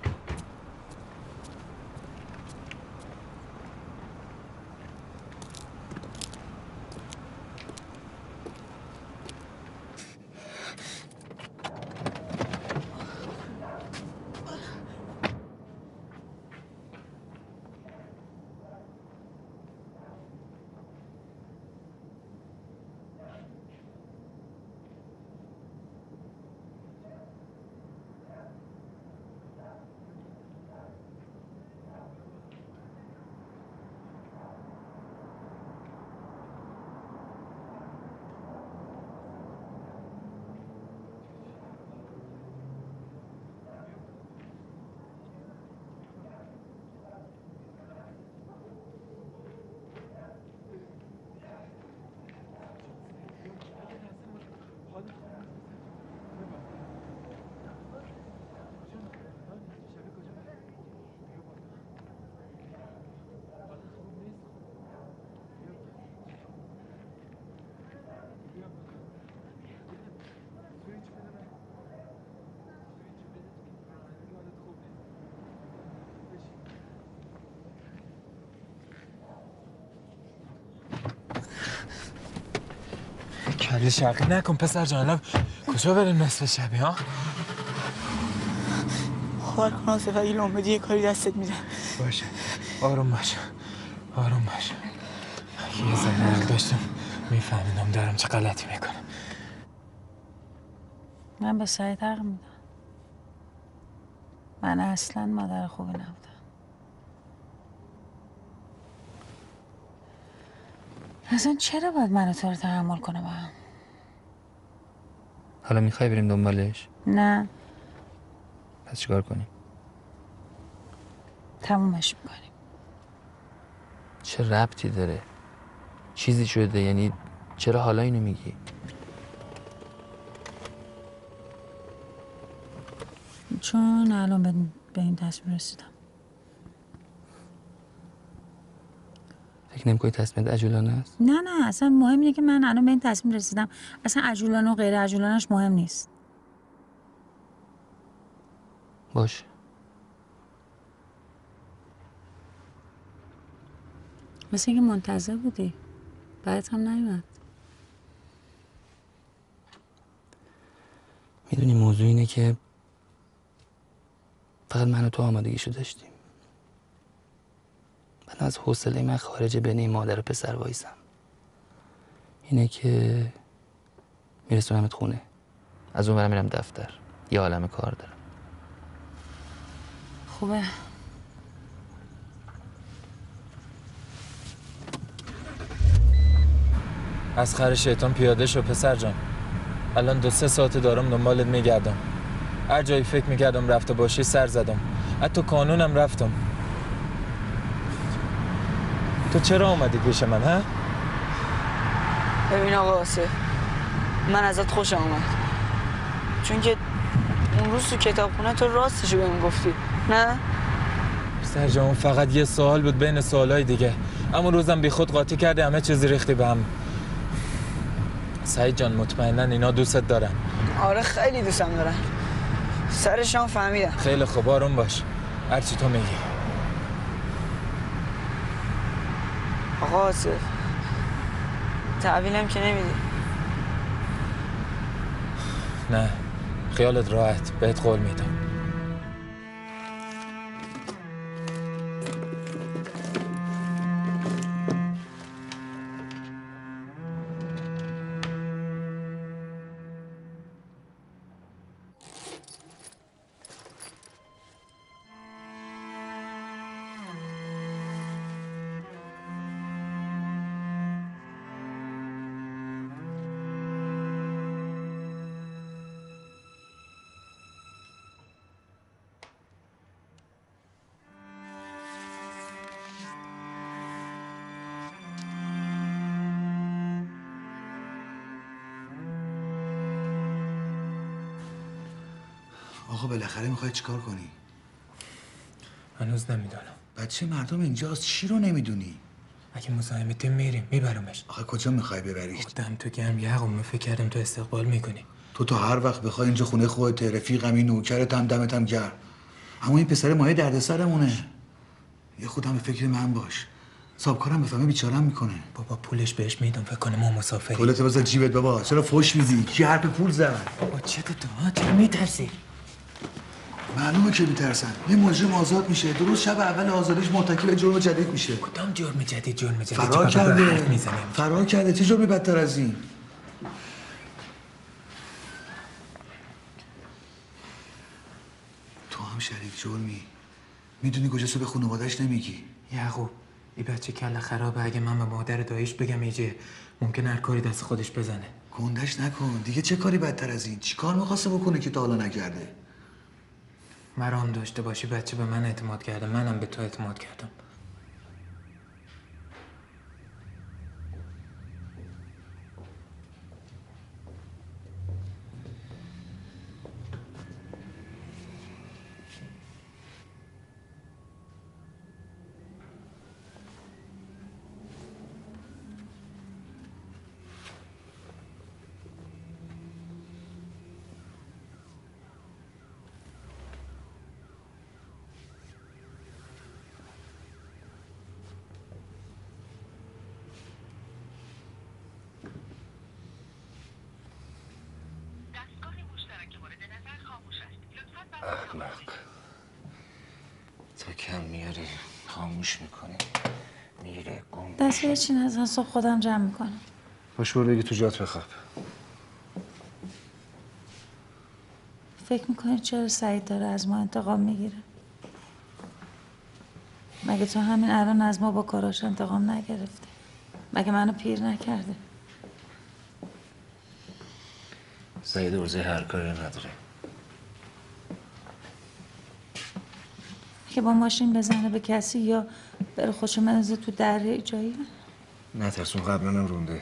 کلی شرقی نکن پسر جان. الان کجا بریم نصف شبی ها؟ خبر کن آصف اگه لون بدی یه کاری دستت میدم. باشه آروم باش آروم باش. اگه یه ذره عقل داشتم میفهمیدم دارم چه غلطی میکنم. من به سعید حق میدم. من اصلا مادر خوبی نبودم. اصلا چرا باید من و تو رو تحمل کنم هم؟ حالا میخوای بریم دنبالش؟ نه پس چیکار کنیم؟ تمومش میکنیم. چه ربطی داره؟ چیزی شده یعنی چرا حالا اینو میگی؟ چون الان به این تصمیم رسیدم. فکر نمی‌کنی تصمیمت عجولانه است؟ نه اصلا مهم اینه که من الان به این تصمیم رسیدم. اصلا عجولانه و غیر عجولانش مهم نیست. باشه. مثل اینکه منتظر بودی. بعدت هم نیومد. میدونی موضوع اینه که فقط من و تو آمادگیشو داشتیم. من از حوصله من خارجه بین این مادر و پسر وایسم. اینه که میرسونمت خونه. از اون برم میرم دفتر. یه عالمه کار دارم. خوبه. از خر شیطان پیاده شو پسر جان. الان 2-3 ساعت دارم دنبالت میگردم. هر جایی فکر میکردم رفته باشی سر زدم. حتی کانونم رفتم. تو چرا اومدی پیش من ها؟ ببین آقا آصف، من ازت خوشم اومد. چون که اون روز تو کتابخونه تو راستشو بهم گفتی، نه؟ پسر جان فقط یه سوال بود بین سوالای دیگه. اما روزم بی خود قاطی کردی همه چیز ریختی به هم. سعید جان مطمئناً اینا دوستت دارن. آره خیلی دوستم دارن. سرشان فهمیدم. خیلی خوب آروم باش. هرچی تو میگی. آقا آصف، تحویلم که نمیدی؟ نه خیالت راحت، بهت قول میدم. آقا بالاخره میخوای چیکار کنی؟ هنوز نمیدونم. بچه مردم اینجاست، چی رو نمیدونی؟ اگه مزاحمتی میریم میبرمش. آخه کجا میخوای ببری؟ خودم تو گرم یقم فکر کردم تو استقبال میکنی. تو تا هر وقت بخوای اینجا خونه خودت، رفیقمی، نوکرت هم، دمت هم گرم. اما این پسر مایه دردسرمونه. یه خود هم به فکر من باش. صاحبکارم بفهمه بیچاره‌ام میکنه. بابا پولش بهش میدم فکر کنه ما مسافریم. پولت بذار جیبت بابا. چرا فوش میدی؟ کی حرف پول زد؟ بابا چرا میترسی؟ معلومه که میترسن. یه مجرم آزاد میشه، درست شب اول آزادیش مرتکب جرم جدید میشه. کدام جرم جدید؟ فرار کرده. فرار کرده. چه جرمی بدتر از این؟ تو هم شریک جرمی. میدونی کجاست به خانواده‌اش نمیگی. یعقوب این بچه کله خرابه. اگه من به مادر داییش بگم ایجه ممکن هر کاری دست خودش بزنه. گندش نکن. دیگه چه کاری بدتر از این؟ چیکار می‌خواسته بکنه که تا حالا نکرده؟ مرام داشته باشی بچه به من اعتماد کرده، منم به تو اعتماد کردم. احمق. تا کم میاری خاموش میکنی میره گم. دست چی نزن، صبح خودم جمع میکنم. باش برو بگی تو جات بخواب. فکر میکنی چرا سعید داره از ما انتقام میگیره؟ مگه تو همین الان از ما با کاراش انتقام نگرفته؟ مگه منو پیر نکرده؟ سعید ارزه هر کاری نداره. که با ماشین بزنه به کسی یا بره خودشو منزه تو دره جایی؟ نترسون قبلا هم رونده.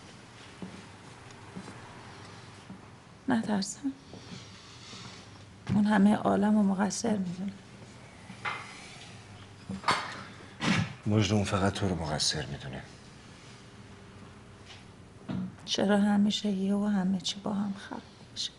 نترسم. اون همه عالم رو مقصر میدونه. مجرم فقط تو رو مقصر میدونه. چرا همیشه یه و همه چی با هم خراب میشه؟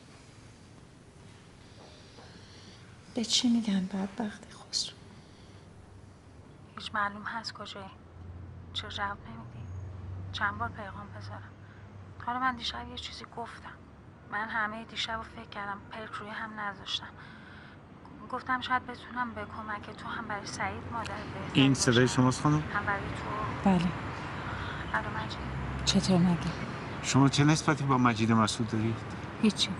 به چی میگن بدبختی خسرو؟ هیچ معلوم هست کجایی؟ چرا جواب نمیدی؟ چند بار پیغام بذارم؟ حالا من دیشب یه چیزی گفتم. من همه دیشب رو فکر کردم، پلک روی هم نذاشتم. گفتم شاید بتونم به کمک تو هم برای سعید مادر بهتری این صدای شماست خانم؟ هم برای تو. بله. الو مجید. چطور مگه؟ شما چه نسبتی با مجید مسعود دارید؟ هیچی.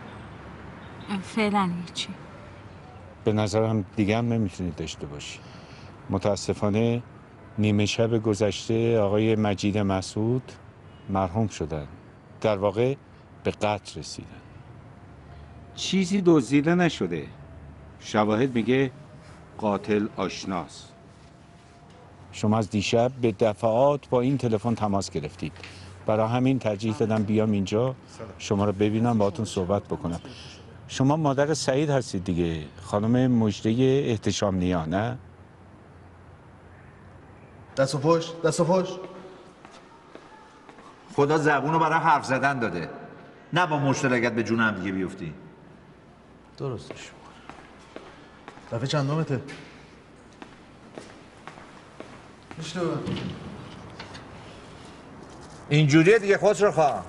فعلا هیچی. به نظرم دیگه هم نمیتونید داشته باشی. متاسفانه نیمه شب گذشته آقای مجید مسعود مرحوم شدن. در واقع به قتل رسیدن. چیزی دزدیده نشده. شواهد میگه قاتل آشناست. شما از دیشب به دفعات با این تلفن تماس گرفتید. برای همین ترجیح دادم بیام اینجا شما رو ببینم، باهاتون صحبت بکنم. شما مادر سعید هستید دیگه، خانم مجده احتشام نیا، نه؟ دست و پشت، دست و پشت. خدا زبونو برای حرف زدن داده، نه با مشترکت به جون هم دیگه بیفتی. درستش دفعه چندمته؟ اینجوریه دیگه خسرو خان.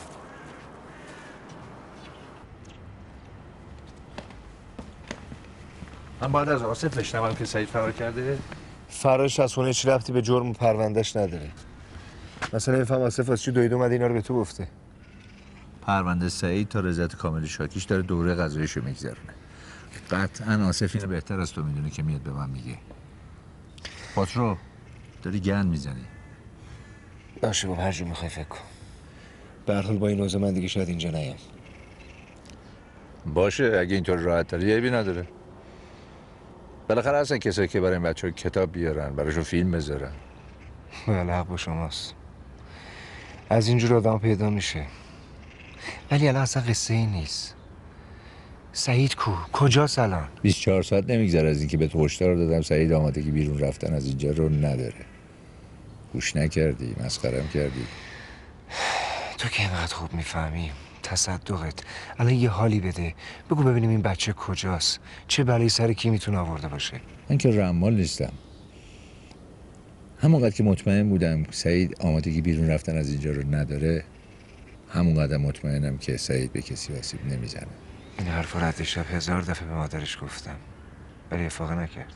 من باید از آصف بشنوم که سعید فرار کرده. فراش از خونه چی رفتی به جرم و پروندهش نداره. مثلا نمیفهم آصف از چی دوید اومده اینا رو به تو گفته. پرونده سعید تا رضایت کامل شاکیش داره دوره قضاییشو میگذرونه. قطعا آصف اینو بهتر از تو میدونه که میاد به من میگه. پاترو داری گند میزنی. باشه بابا، هر جور میخوای فکر کن. به هر حال با این اوضاع من دیگه شاید اینجا نیام. باشه اگه اینطور راحت تری عیبی نداره. بالاخره هستن کسایی که برای این بچه‌ها کتاب بیارن، براشون فیلم بذارن. بله حق با شماست. از اینجور آدم پیدا میشه. ولی الان اصلا قصه ای نیست. سعید کو؟ کجاست الان؟ 24 ساعت نمیگذره از اینکه بهت هشدار دادم سعید آمادگی بیرون رفتن از اینجا رو نداره. گوش نکردی، مسخرم کردی. تو که اینقدر خوب میفهمی تصدقت. الان یه حالی بده، بگو ببینیم این بچه کجاست، چه بلایی سر کی میتونه آورده باشه. من که رمال نیستم. همونقدر که مطمئن بودم سعید آمادگی بیرون رفتن از اینجا رو نداره، همونقدر مطمئنم که سعید به کسی آسیب نمیزنه. این حرف رو رد شب 1000 دفعه به مادرش گفتم ولی افاقه نکرد.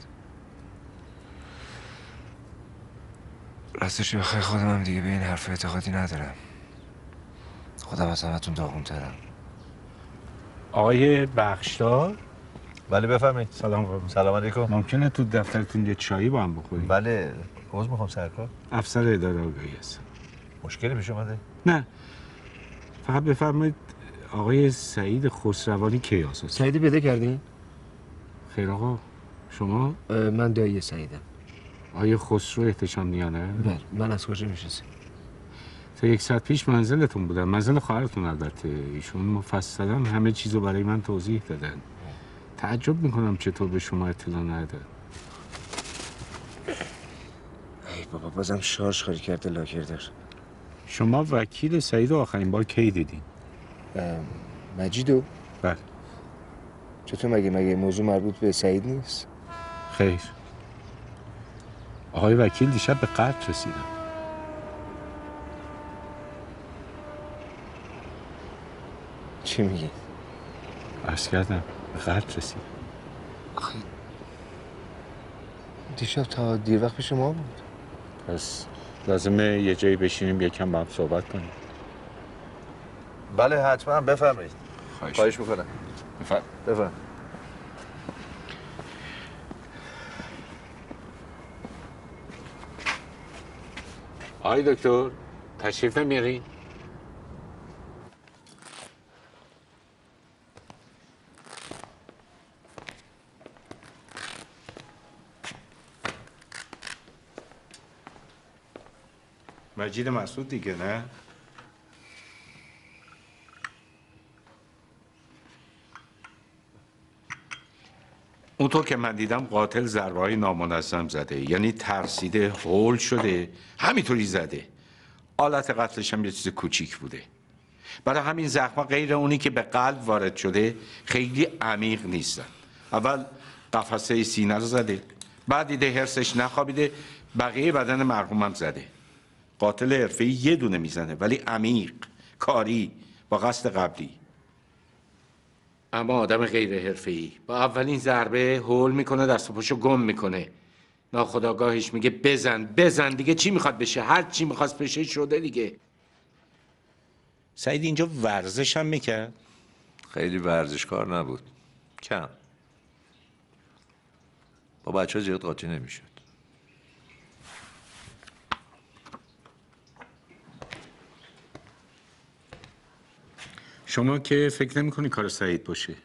راستش بخوای خودم هم دیگه به این حرف اعتقادی ندارم. خودم از همتون داغون‌ترم. آقای بخشدار؟ بله بفرمایید. سلام قربان. سلام علیکم. ممکنه تو دفترتون یه چایی با هم بخوریم؟ بله. عذر میخوام سرکار. افسر اداره آگاهی هستم. مشکلی پیش اومده؟ نه. فقط بفرمایید آقای سعید خسروانی کی آساس؟ سعید پیدا کردین؟ خیر آقا. شما؟ من دایی سعیدم. آقای خسرو احتشام نیانه؟ بله. من از کجا میشناسید؟ تا 1 ساعت پیش منزلتون بودم. منزل خواهرتون البته. ایشون مفصلا همه چیزو برای من توضیح دادن. تعجب میکنم چطور به شما اطلاع ندادن. ای بابا بازم شارژ خالی کرده لاکردار. شما وکیل سعید رو آخرین بار کی دیدین؟ مجیدو؟ بله. چطور مگه موضوع مربوط به سعید نیست؟ خیر. آقای وکیل دیشب به قتل رسیدن. چی میگی؟ عرض کردم به قتل رسیدن. آخه دیشب تا دیر وقت پیش ما بود. پس لازمه یه جایی بشینیم یکم با هم صحبت کنیم. بله حتما بفرمایید. خواهش میکنم. بفرم. آقای دکتر تشریف نمیارین؟ مجید مسعود دیگه نه؟ اونطور که من دیدم قاتل ضربه‌های نامنظم زده، یعنی ترسیده، هول شده، همینطوری زده. آلت قتلش هم یه چیز کوچیک بوده. برای همین زخم‌ها غیر اونی که به قلب وارد شده خیلی عمیق نیستن. اول قفسه سینه رو زده، بعد دیده حرصش نخوابیده، بقیه بدن مرحوم هم زده. قاتل حرفه‌ای یه دونه میزنه ولی عمیق، کاری، با قصد قبلی. اما آدم غیر حرفه‌ای با اولین ضربه هول میکنه، دست و پاشو گم میکنه. ناخودآگاهش میگه بزن دیگه، چی میخواد بشه؟ هر چی میخواست بشه شده دیگه. سعید اینجا ورزش هم میکرد؟ خیلی ورزشکار نبود. کم. با بچه ها زیاد قاطی نمیشد. شما که فکر نمی‌کنی کار سعید باشه؟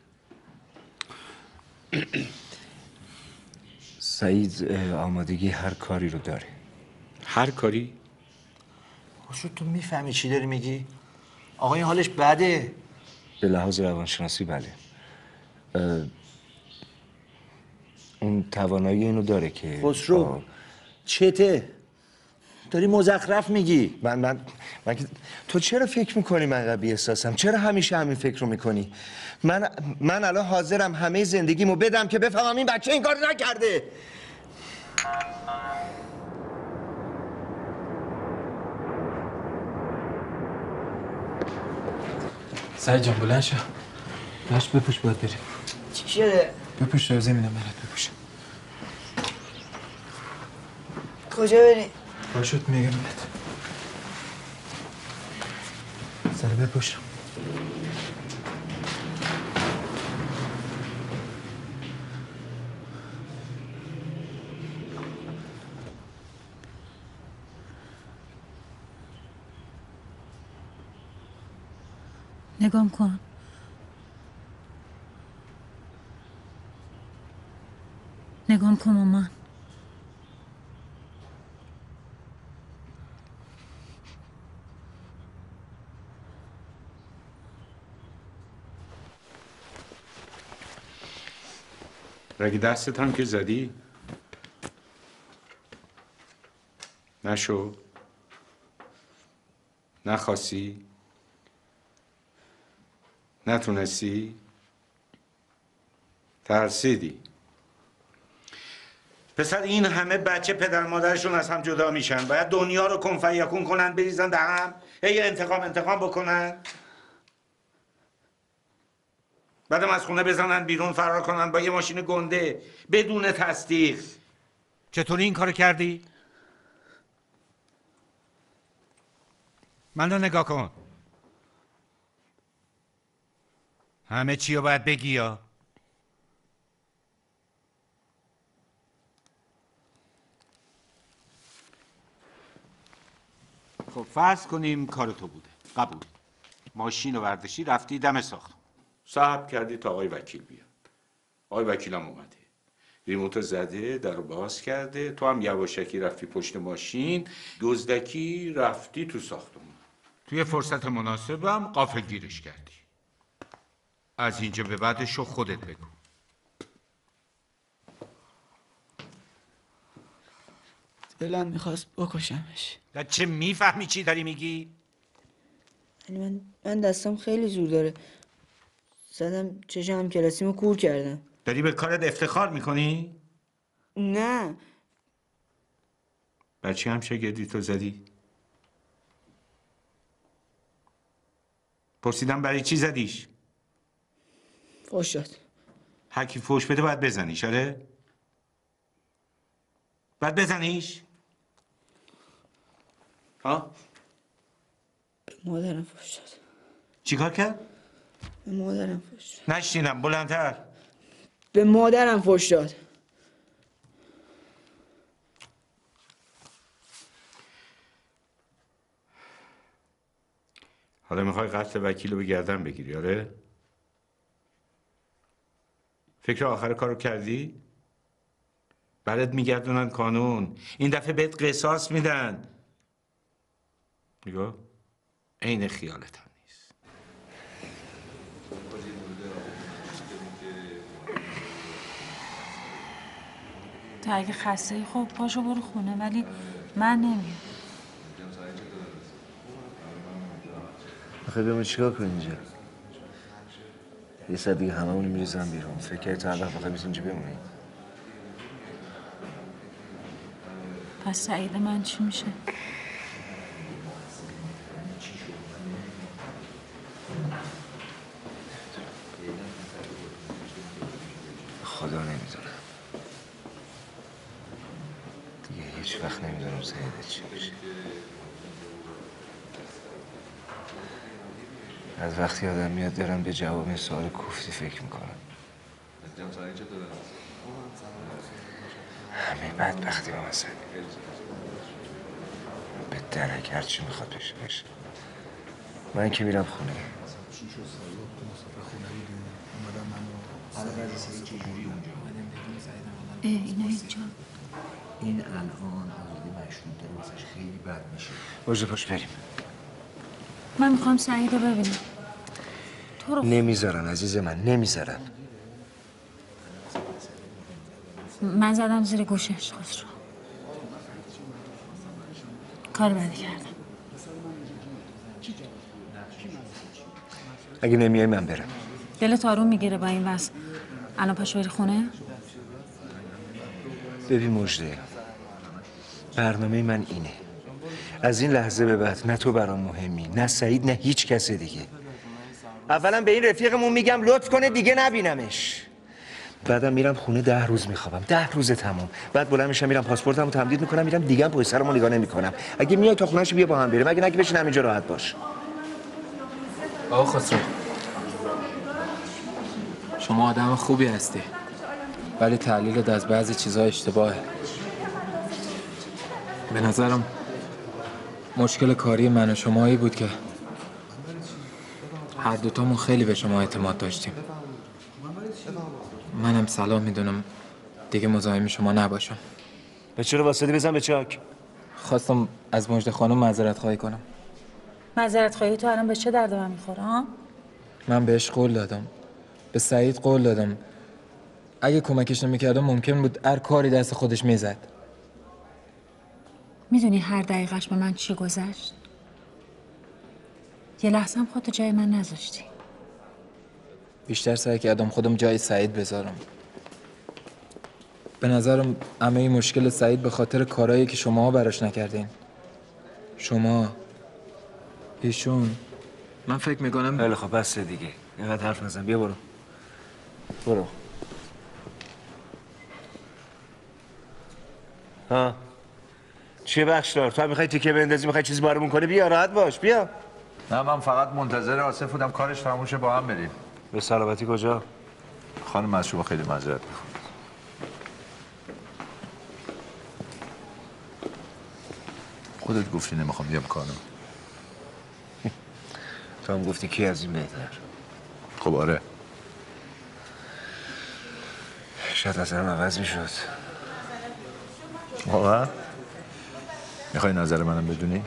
سعید آمادگی هر کاری رو داره. هر کاری؟ خوشو تو میفهمی چی داری میگی؟ آقا این حالش بده. به لحاظ روانشناسی بله. اون توانایی اینو داره که خسرو چته؟ داری مزخرف میگی. من تو چرا فکر میکنی من قوی احساسم؟ چرا همیشه همین فکر رو میکنی؟ من الان حاضرم همه زندگیمو بدم که بفهمم این بچه این کار نکرده. سعید جان بلند شو. داشت بپوش باید بریم. چی شده؟ بپوش تا زمینم برات بپوش. کجا بریم؟ باشد میگم بهت. سر بپوش. نگام کن. نگام کن مامان. رگی دستت هم که زدی؟ نشو؟ نخواستی؟ نتونستی؟ ترسیدی؟ پسر این همه بچه پدر مادرشون از هم جدا میشن، باید دنیا رو کن فیکون کنن، بریزن به هم، هی انتقام بکنن، بعدم از خونه بزنن بیرون، فرار کنن با یه ماشین گنده بدون تصدیق. چطوری این کارو کردی؟ من رو نگاه کن. همه چی رو باید بگی یا؟ خب فرض کنیم کار تو بوده، قبول. ماشین رو برداشتی رفتی دم ساختمون، صبر کردی تا آقای وکیل بیاد. آقای وکیلم اومده، ریموتو زده، در رو باز کرده، تو هم یواشکی رفتی پشت ماشین، دزدکی رفتی تو ساختمون. توی فرصت مناسبم غافلگیرش کردی. از اینجا به بعدشو خودت بگو. دلم میخواست بکشمش. در چه میفهمی چی داری میگی؟ یعنی من دستم خیلی زور داره. زدم چشم کلاسیمو کور کردم. داری به کارت افتخار میکنی؟ نه. بچه هم شگردی تو زدی؟ پرسیدم برای چی زدیش؟ فوش داد. هر کی فوش بده باید بزنیش، آره؟ باید بزنیش؟ ها؟ به مادرم فوش داد. چیکار کرد؟ به مادرم فوش داد. نشنیدم، بلندتر. به مادرم فوش داد. حالا میخوای قتل وکیل رو به گردن بگیری، آره؟ فکر آخر کارو کردی؟ برات میگردونن کانون، این دفعه بهت قصاص میدن. نگاه، عین خیالت هم نیست. تو اگه خسته خب پاشو برو خونه، ولی من نمیام. آخه بیام چیکار کنی اینجا؟ یه ساعت دیگه هممون میریزن بیرون. فکر کردی تا هر وقت بخوای اینجا بمونی؟ پس سعید من چی میشه؟ خدا نمیدونم دیگه، هیچ وقت نمیدونم سعید چی میشه. از وقتی آدم میاد دارم به جواب سوال کوفتی فکر میکنم. همه بدبختی با مثلا به درک هرچی میخواد بشه. من که میرم خونه. اینا اینجا. این الان آزادی مشروط داره، واسش خیلی بد میشه. باشه پاش بریم. من میخوام سعید رو ببینم. تو رو نمیذارن عزیز من، نمیذارن. من زدم زیر گوشش خسرو. کار بدی کردم. اگه نمیای من برم. دلت آروم میگیره با این وضع. الان پاشو بری خونه؟ ببین مژده، برنامه من اینه. از این لحظه به بعد نه تو برام مهمی، نه سعید، نه هیچ کس دیگه. اولا به این رفیقمون میگم لطف کنه دیگه نبینمش. بعدم میرم خونه 10 روز میخوابم، 10 روز تمام. بعد بلند میشم میرم پاسپورتمو تمدید میکنم، میرم دیگه هم پشت سرمو نگاه نمیکنم. اگه میای تا خونه‌ش بیا با هم بریم، اگه بشین همینجا راحت باش. آقا خسرو، شما آدم خوبی هستی، ولی تحلیلت از بعضی چیزها اشتباهه. به نظرم مشکل کاری من و شمایی بود که هر دوتامون خیلی به شما اعتماد داشتیم. منم صلاح میدونم دیگه مزاحم شما نباشم. به چرا واسطی بزن به چاک؟ خواستم از مژده خانم معذرت خواهی کنم. معذرت خواهی تو الان به چه درد من میخوره ها؟ من بهش قول دادم، به سعید قول دادم اگه کمکش نمیکردم ممکن بود هر کاری دست خودش میزد. میدونی هر دقیقش به من چی گذشت؟ یه لحظه هم خودتو جای من نذاشتی. بیشتر سعی کردم خودم جای سعید بذارم. به نظرم همه این مشکل سعید به خاطر کارهایی که شما براش نکردین. شما، ایشون، من فکر میکنم. خیلی خب بس دیگه، اینقدر حرف نزن. بیا برو. برو. ها چیه بخشدار؟ تو هم میخوای تیکه بندازی، میخوای چیزی بارمون کنه؟ بیا راحت باش، بیا. نه من فقط منتظر آصف بودم کارش تموم شه با هم بریم. به سلامتی کجا؟ خانم از شما خیلی معذرت میخوام. خودت گفتی نمیخوام بیام کانون. تو هم گفتی کی از این بهتر. خب آره. شاید نظرم عوض میشد. واقعا؟ میخوای نظر منم بدونی؟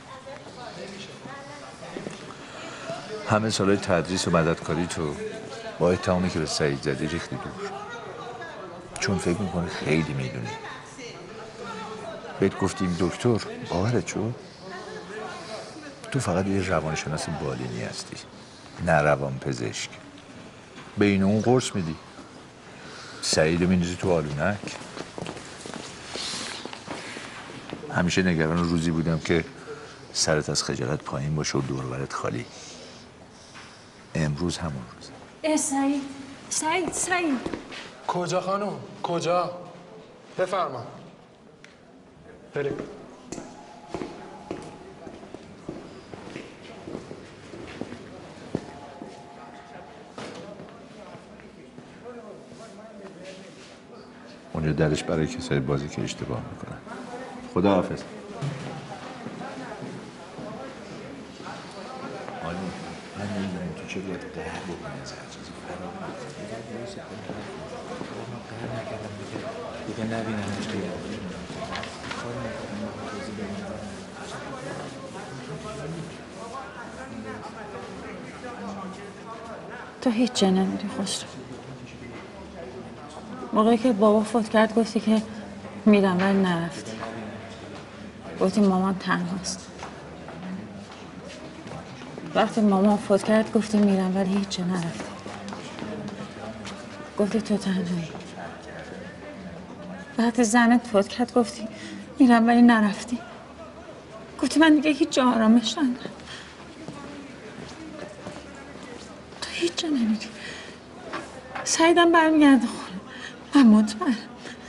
همه سالهای تدریس و مددکاری تو با اتهامی که به سعید زدی ریختی دور، چون فکر میکنی خیلی میدونی. بهت گفتیم دکتر، باورت شد؟ تو فقط یه روانشناس بالینی هستی، نه روان پزشک. بین اون قرص میدی، سعید رو میندازی تو آلونک. همیشه نگران روزی بودم که سرت از خجالت پایین باشه و دور و برت خالی. امروز همون روز. سعید کجا خانم؟ کجا؟ بفرما. بریم. اونجا درش برای کسای بازی که اشتباه میکنن. خدا حافظ. آلون من نمیدونم تو چه باید قهر بکنی از هر چیزی فرار دیگه نبینمش دیگه. تو هیچ جا نمیری خسرو. موقعی که بابا فوت کرد گفتی که میرم ولی نرفتی. گفتی مامان تنهاست. وقتی مامان فوت کرد گفتی میرم ولی هیچ جا نرفتی. گفتی تو تنهایی. وقتی زنت فوت کرد گفتی میرم ولی نرفتی. گفتی من دیگه هیچ جا آرامش ندارم. تو هیچ جا نمیری. سعیدم برمیگرده خونه. من مطمئنم.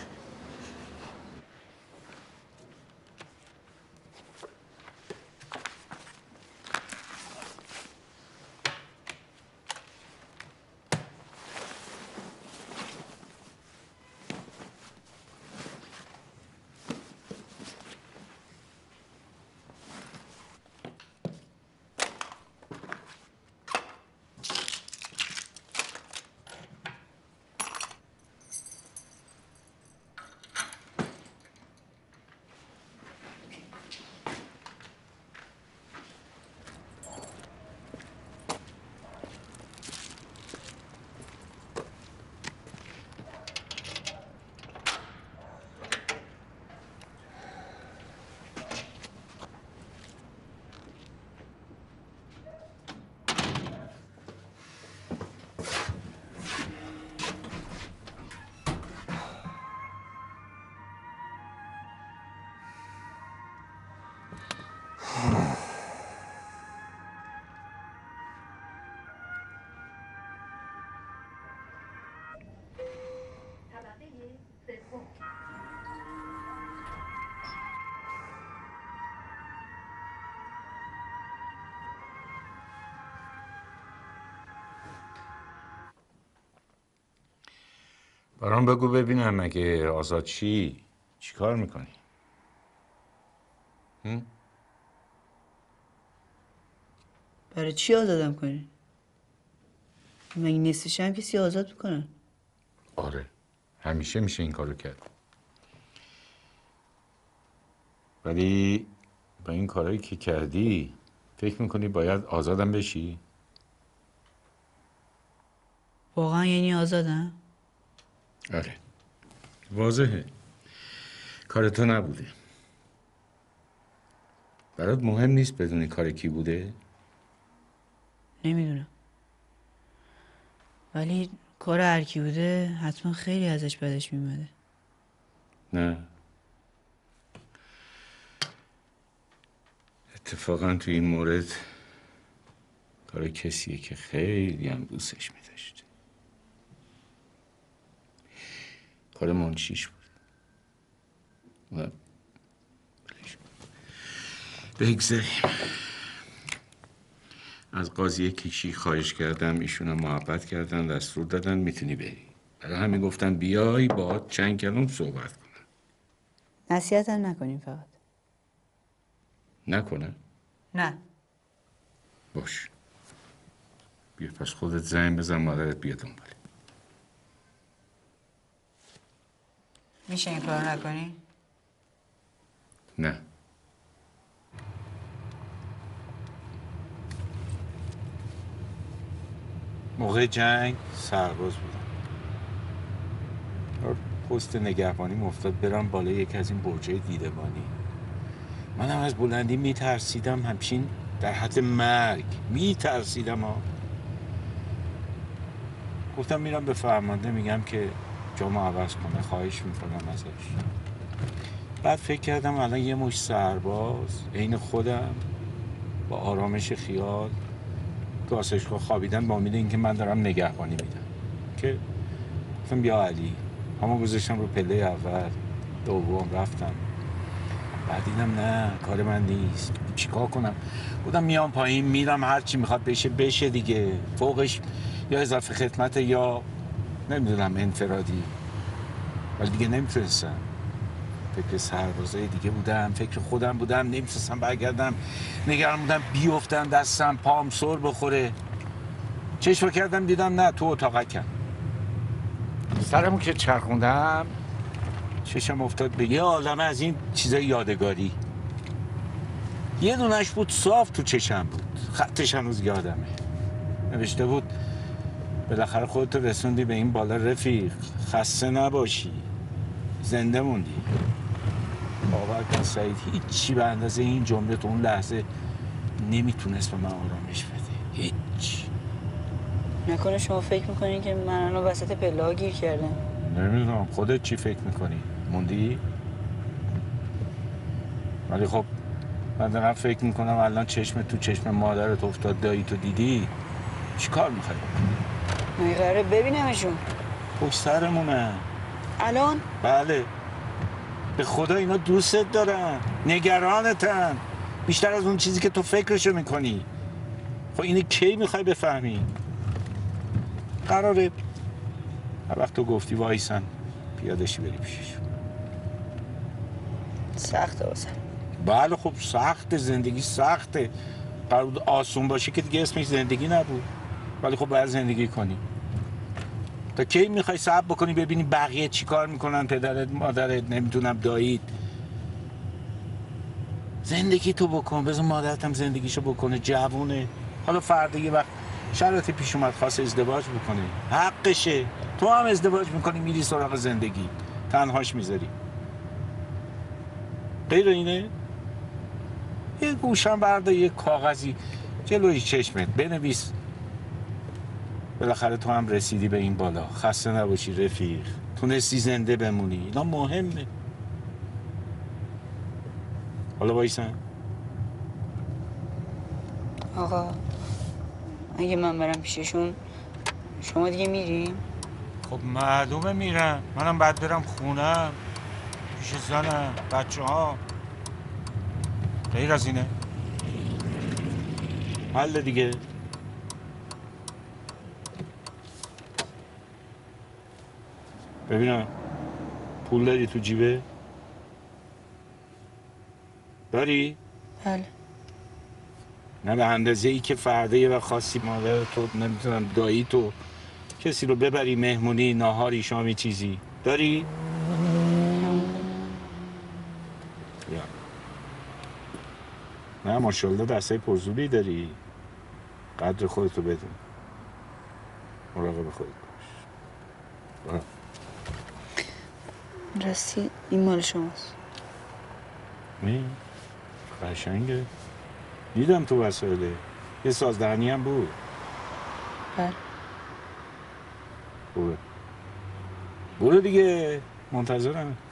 برام بگو ببینم مگه آزاد چی کار میکنی؟ برای چی آزادم کنی؟ مگه نصفش هم کسی آزاد میکنن؟ آره همیشه میشه این کارو کرد. ولی با این کارهایی که کردی فکر میکنی باید آزادم بشی؟ واقعا یعنی آزادم؟ آره واضحه کار تو نبوده. برات مهم نیست بدونی کار کی بوده؟ نمیدونم. ولی کار هر کی بوده حتما خیلی ازش بدش میومده. نه، اتفاقا تو این مورد کار کسیه که خیلی هم دوستش می‌داشت. کار منشیش بود و بگذاریم. از قاضی کیشی خواهش کردم، ایشون هم محبت کردن، دستور دادن میتونی بری. برای همین گفتن بیای باهات چند کلام صحبت کنم. نصیحت هم نکنیم فقط. نکنه؟ نه. باش. بیا پس خودت زنگ بزن مادرت بیا دنباله. میشه این کار نکنی؟ نه. موقع جنگ سرباز بودم. پست نگهبانی افتاد برم بالای یکی از این برجای دیدبانی. منم از بلندی میترسیدم، همچین در حد مرگ میترسیدم ها. گفتم میرم به فرمانده میگم که جامو عوض کنه، خواهش میکنم ازش. بعد فکر کردم الان یه مش سرباز عین خودم با آرامش خیال تو آسایشگاه خوابیدن با امید اینکه من دارم نگهبانی میدم. که گفتم بیا علی، همون گذاشتم رو پله اول، دوم رفتم. بعد دیدم نه کار من نیست، چیکار کنم؟ گفتم میام پایین میرم، هر چی میخواد بشه دیگه، فوقش یا اضافه خدمت یا نمیدونم انفرادی. ولی دیگه نمیتونستم، فکر سربازای دیگه بودم، فکر خودم بودم، نمیتونستم برگردم. نگران بودم بیفتم دستم پام سر بخوره. چشم کردم دیدم نه تو اتاقکم. سرمو که چرخوندم چشم افتاد به یه عالمه از این چیزای یادگاری. یه دونش بود صاف تو چشم بود، خطش هنوز یادمه. نوشته بود بالاخره خودتو رسوندی به این بالا رفیق، خسته نباشی، زنده موندی. باور کن سعید هیچی به اندازه این جمله تو اون لحظه نمیتونست به من آرامش بده. هیچ. نکنه شما فکر میکنین که من الان وسط پله ها گیر کردم؟ نمیدونم خودت چی فکر میکنی؟ موندی؟ ولی خب من دارم فکر میکنم الان چشم تو چشم مادرت افتاد، دایی تو دیدی، چی کار میخوای بکنی؟ من قراره ببینمشون. پشت سرمونه. الان؟ بله. به خدا اینا دوستت دارن، نگرانتن بیشتر از اون چیزی که تو فکرشو میکنی. خب اینو کی میخوای بفهمی؟ قراره هر وقت تو گفتی وایسن پیاده‌شی بری پیششون. سخته واسه. بله خب سخته، زندگی سخته. قرار بود آسون باشه که دیگه اسمش زندگی نبود. ولی خب باید زندگی کنی. تا کی میخوای صبر بکنی ببینی بقیه چی کار میکنن، پدرت، مادرت، نمیتونم داییت؟ زندگی تو بکن، بذار مادرت هم زندگیشو بکنه، جوونه. حالا فردا یه وقت شرایطی پیش اومد خواست ازدواج بکنه، حقشه. تو هم ازدواج میکنی میری سراغ زندگی، تنهاش میذاری. غیر اینه؟ یه گوشم بردا، یه کاغذی جلوی چشمت بنویس بالاخره تو هم رسیدی به این بالا، خسته نباشی رفیق، تونستی زنده بمونی. اینا مهمه. حالا وایسن. آقا اگه من برم پیششون شما دیگه میریم؟ خب معلومه میرم، منم بعد برم خونم پیش زنم، بچه ها. غیر از اینه؟ حل دیگه. ببینم پول داری تو جیبه؟ داری؟ بله. نه به اندازه ای که فردا یه وقت خواستی مادر تو، نمیتونم دایی تو، کسی رو ببری مهمونی، ناهاری، شامی، چیزی داری؟ یا نه ماشاءالله دستای پرزوری داری. قدر خودتو بدون، مراقب خودت باش. راستی این مال شماست. قشنگه. دیدم تو وسایله یه سازدهنی هم بود. بله. خوبه برو دیگه منتظرم.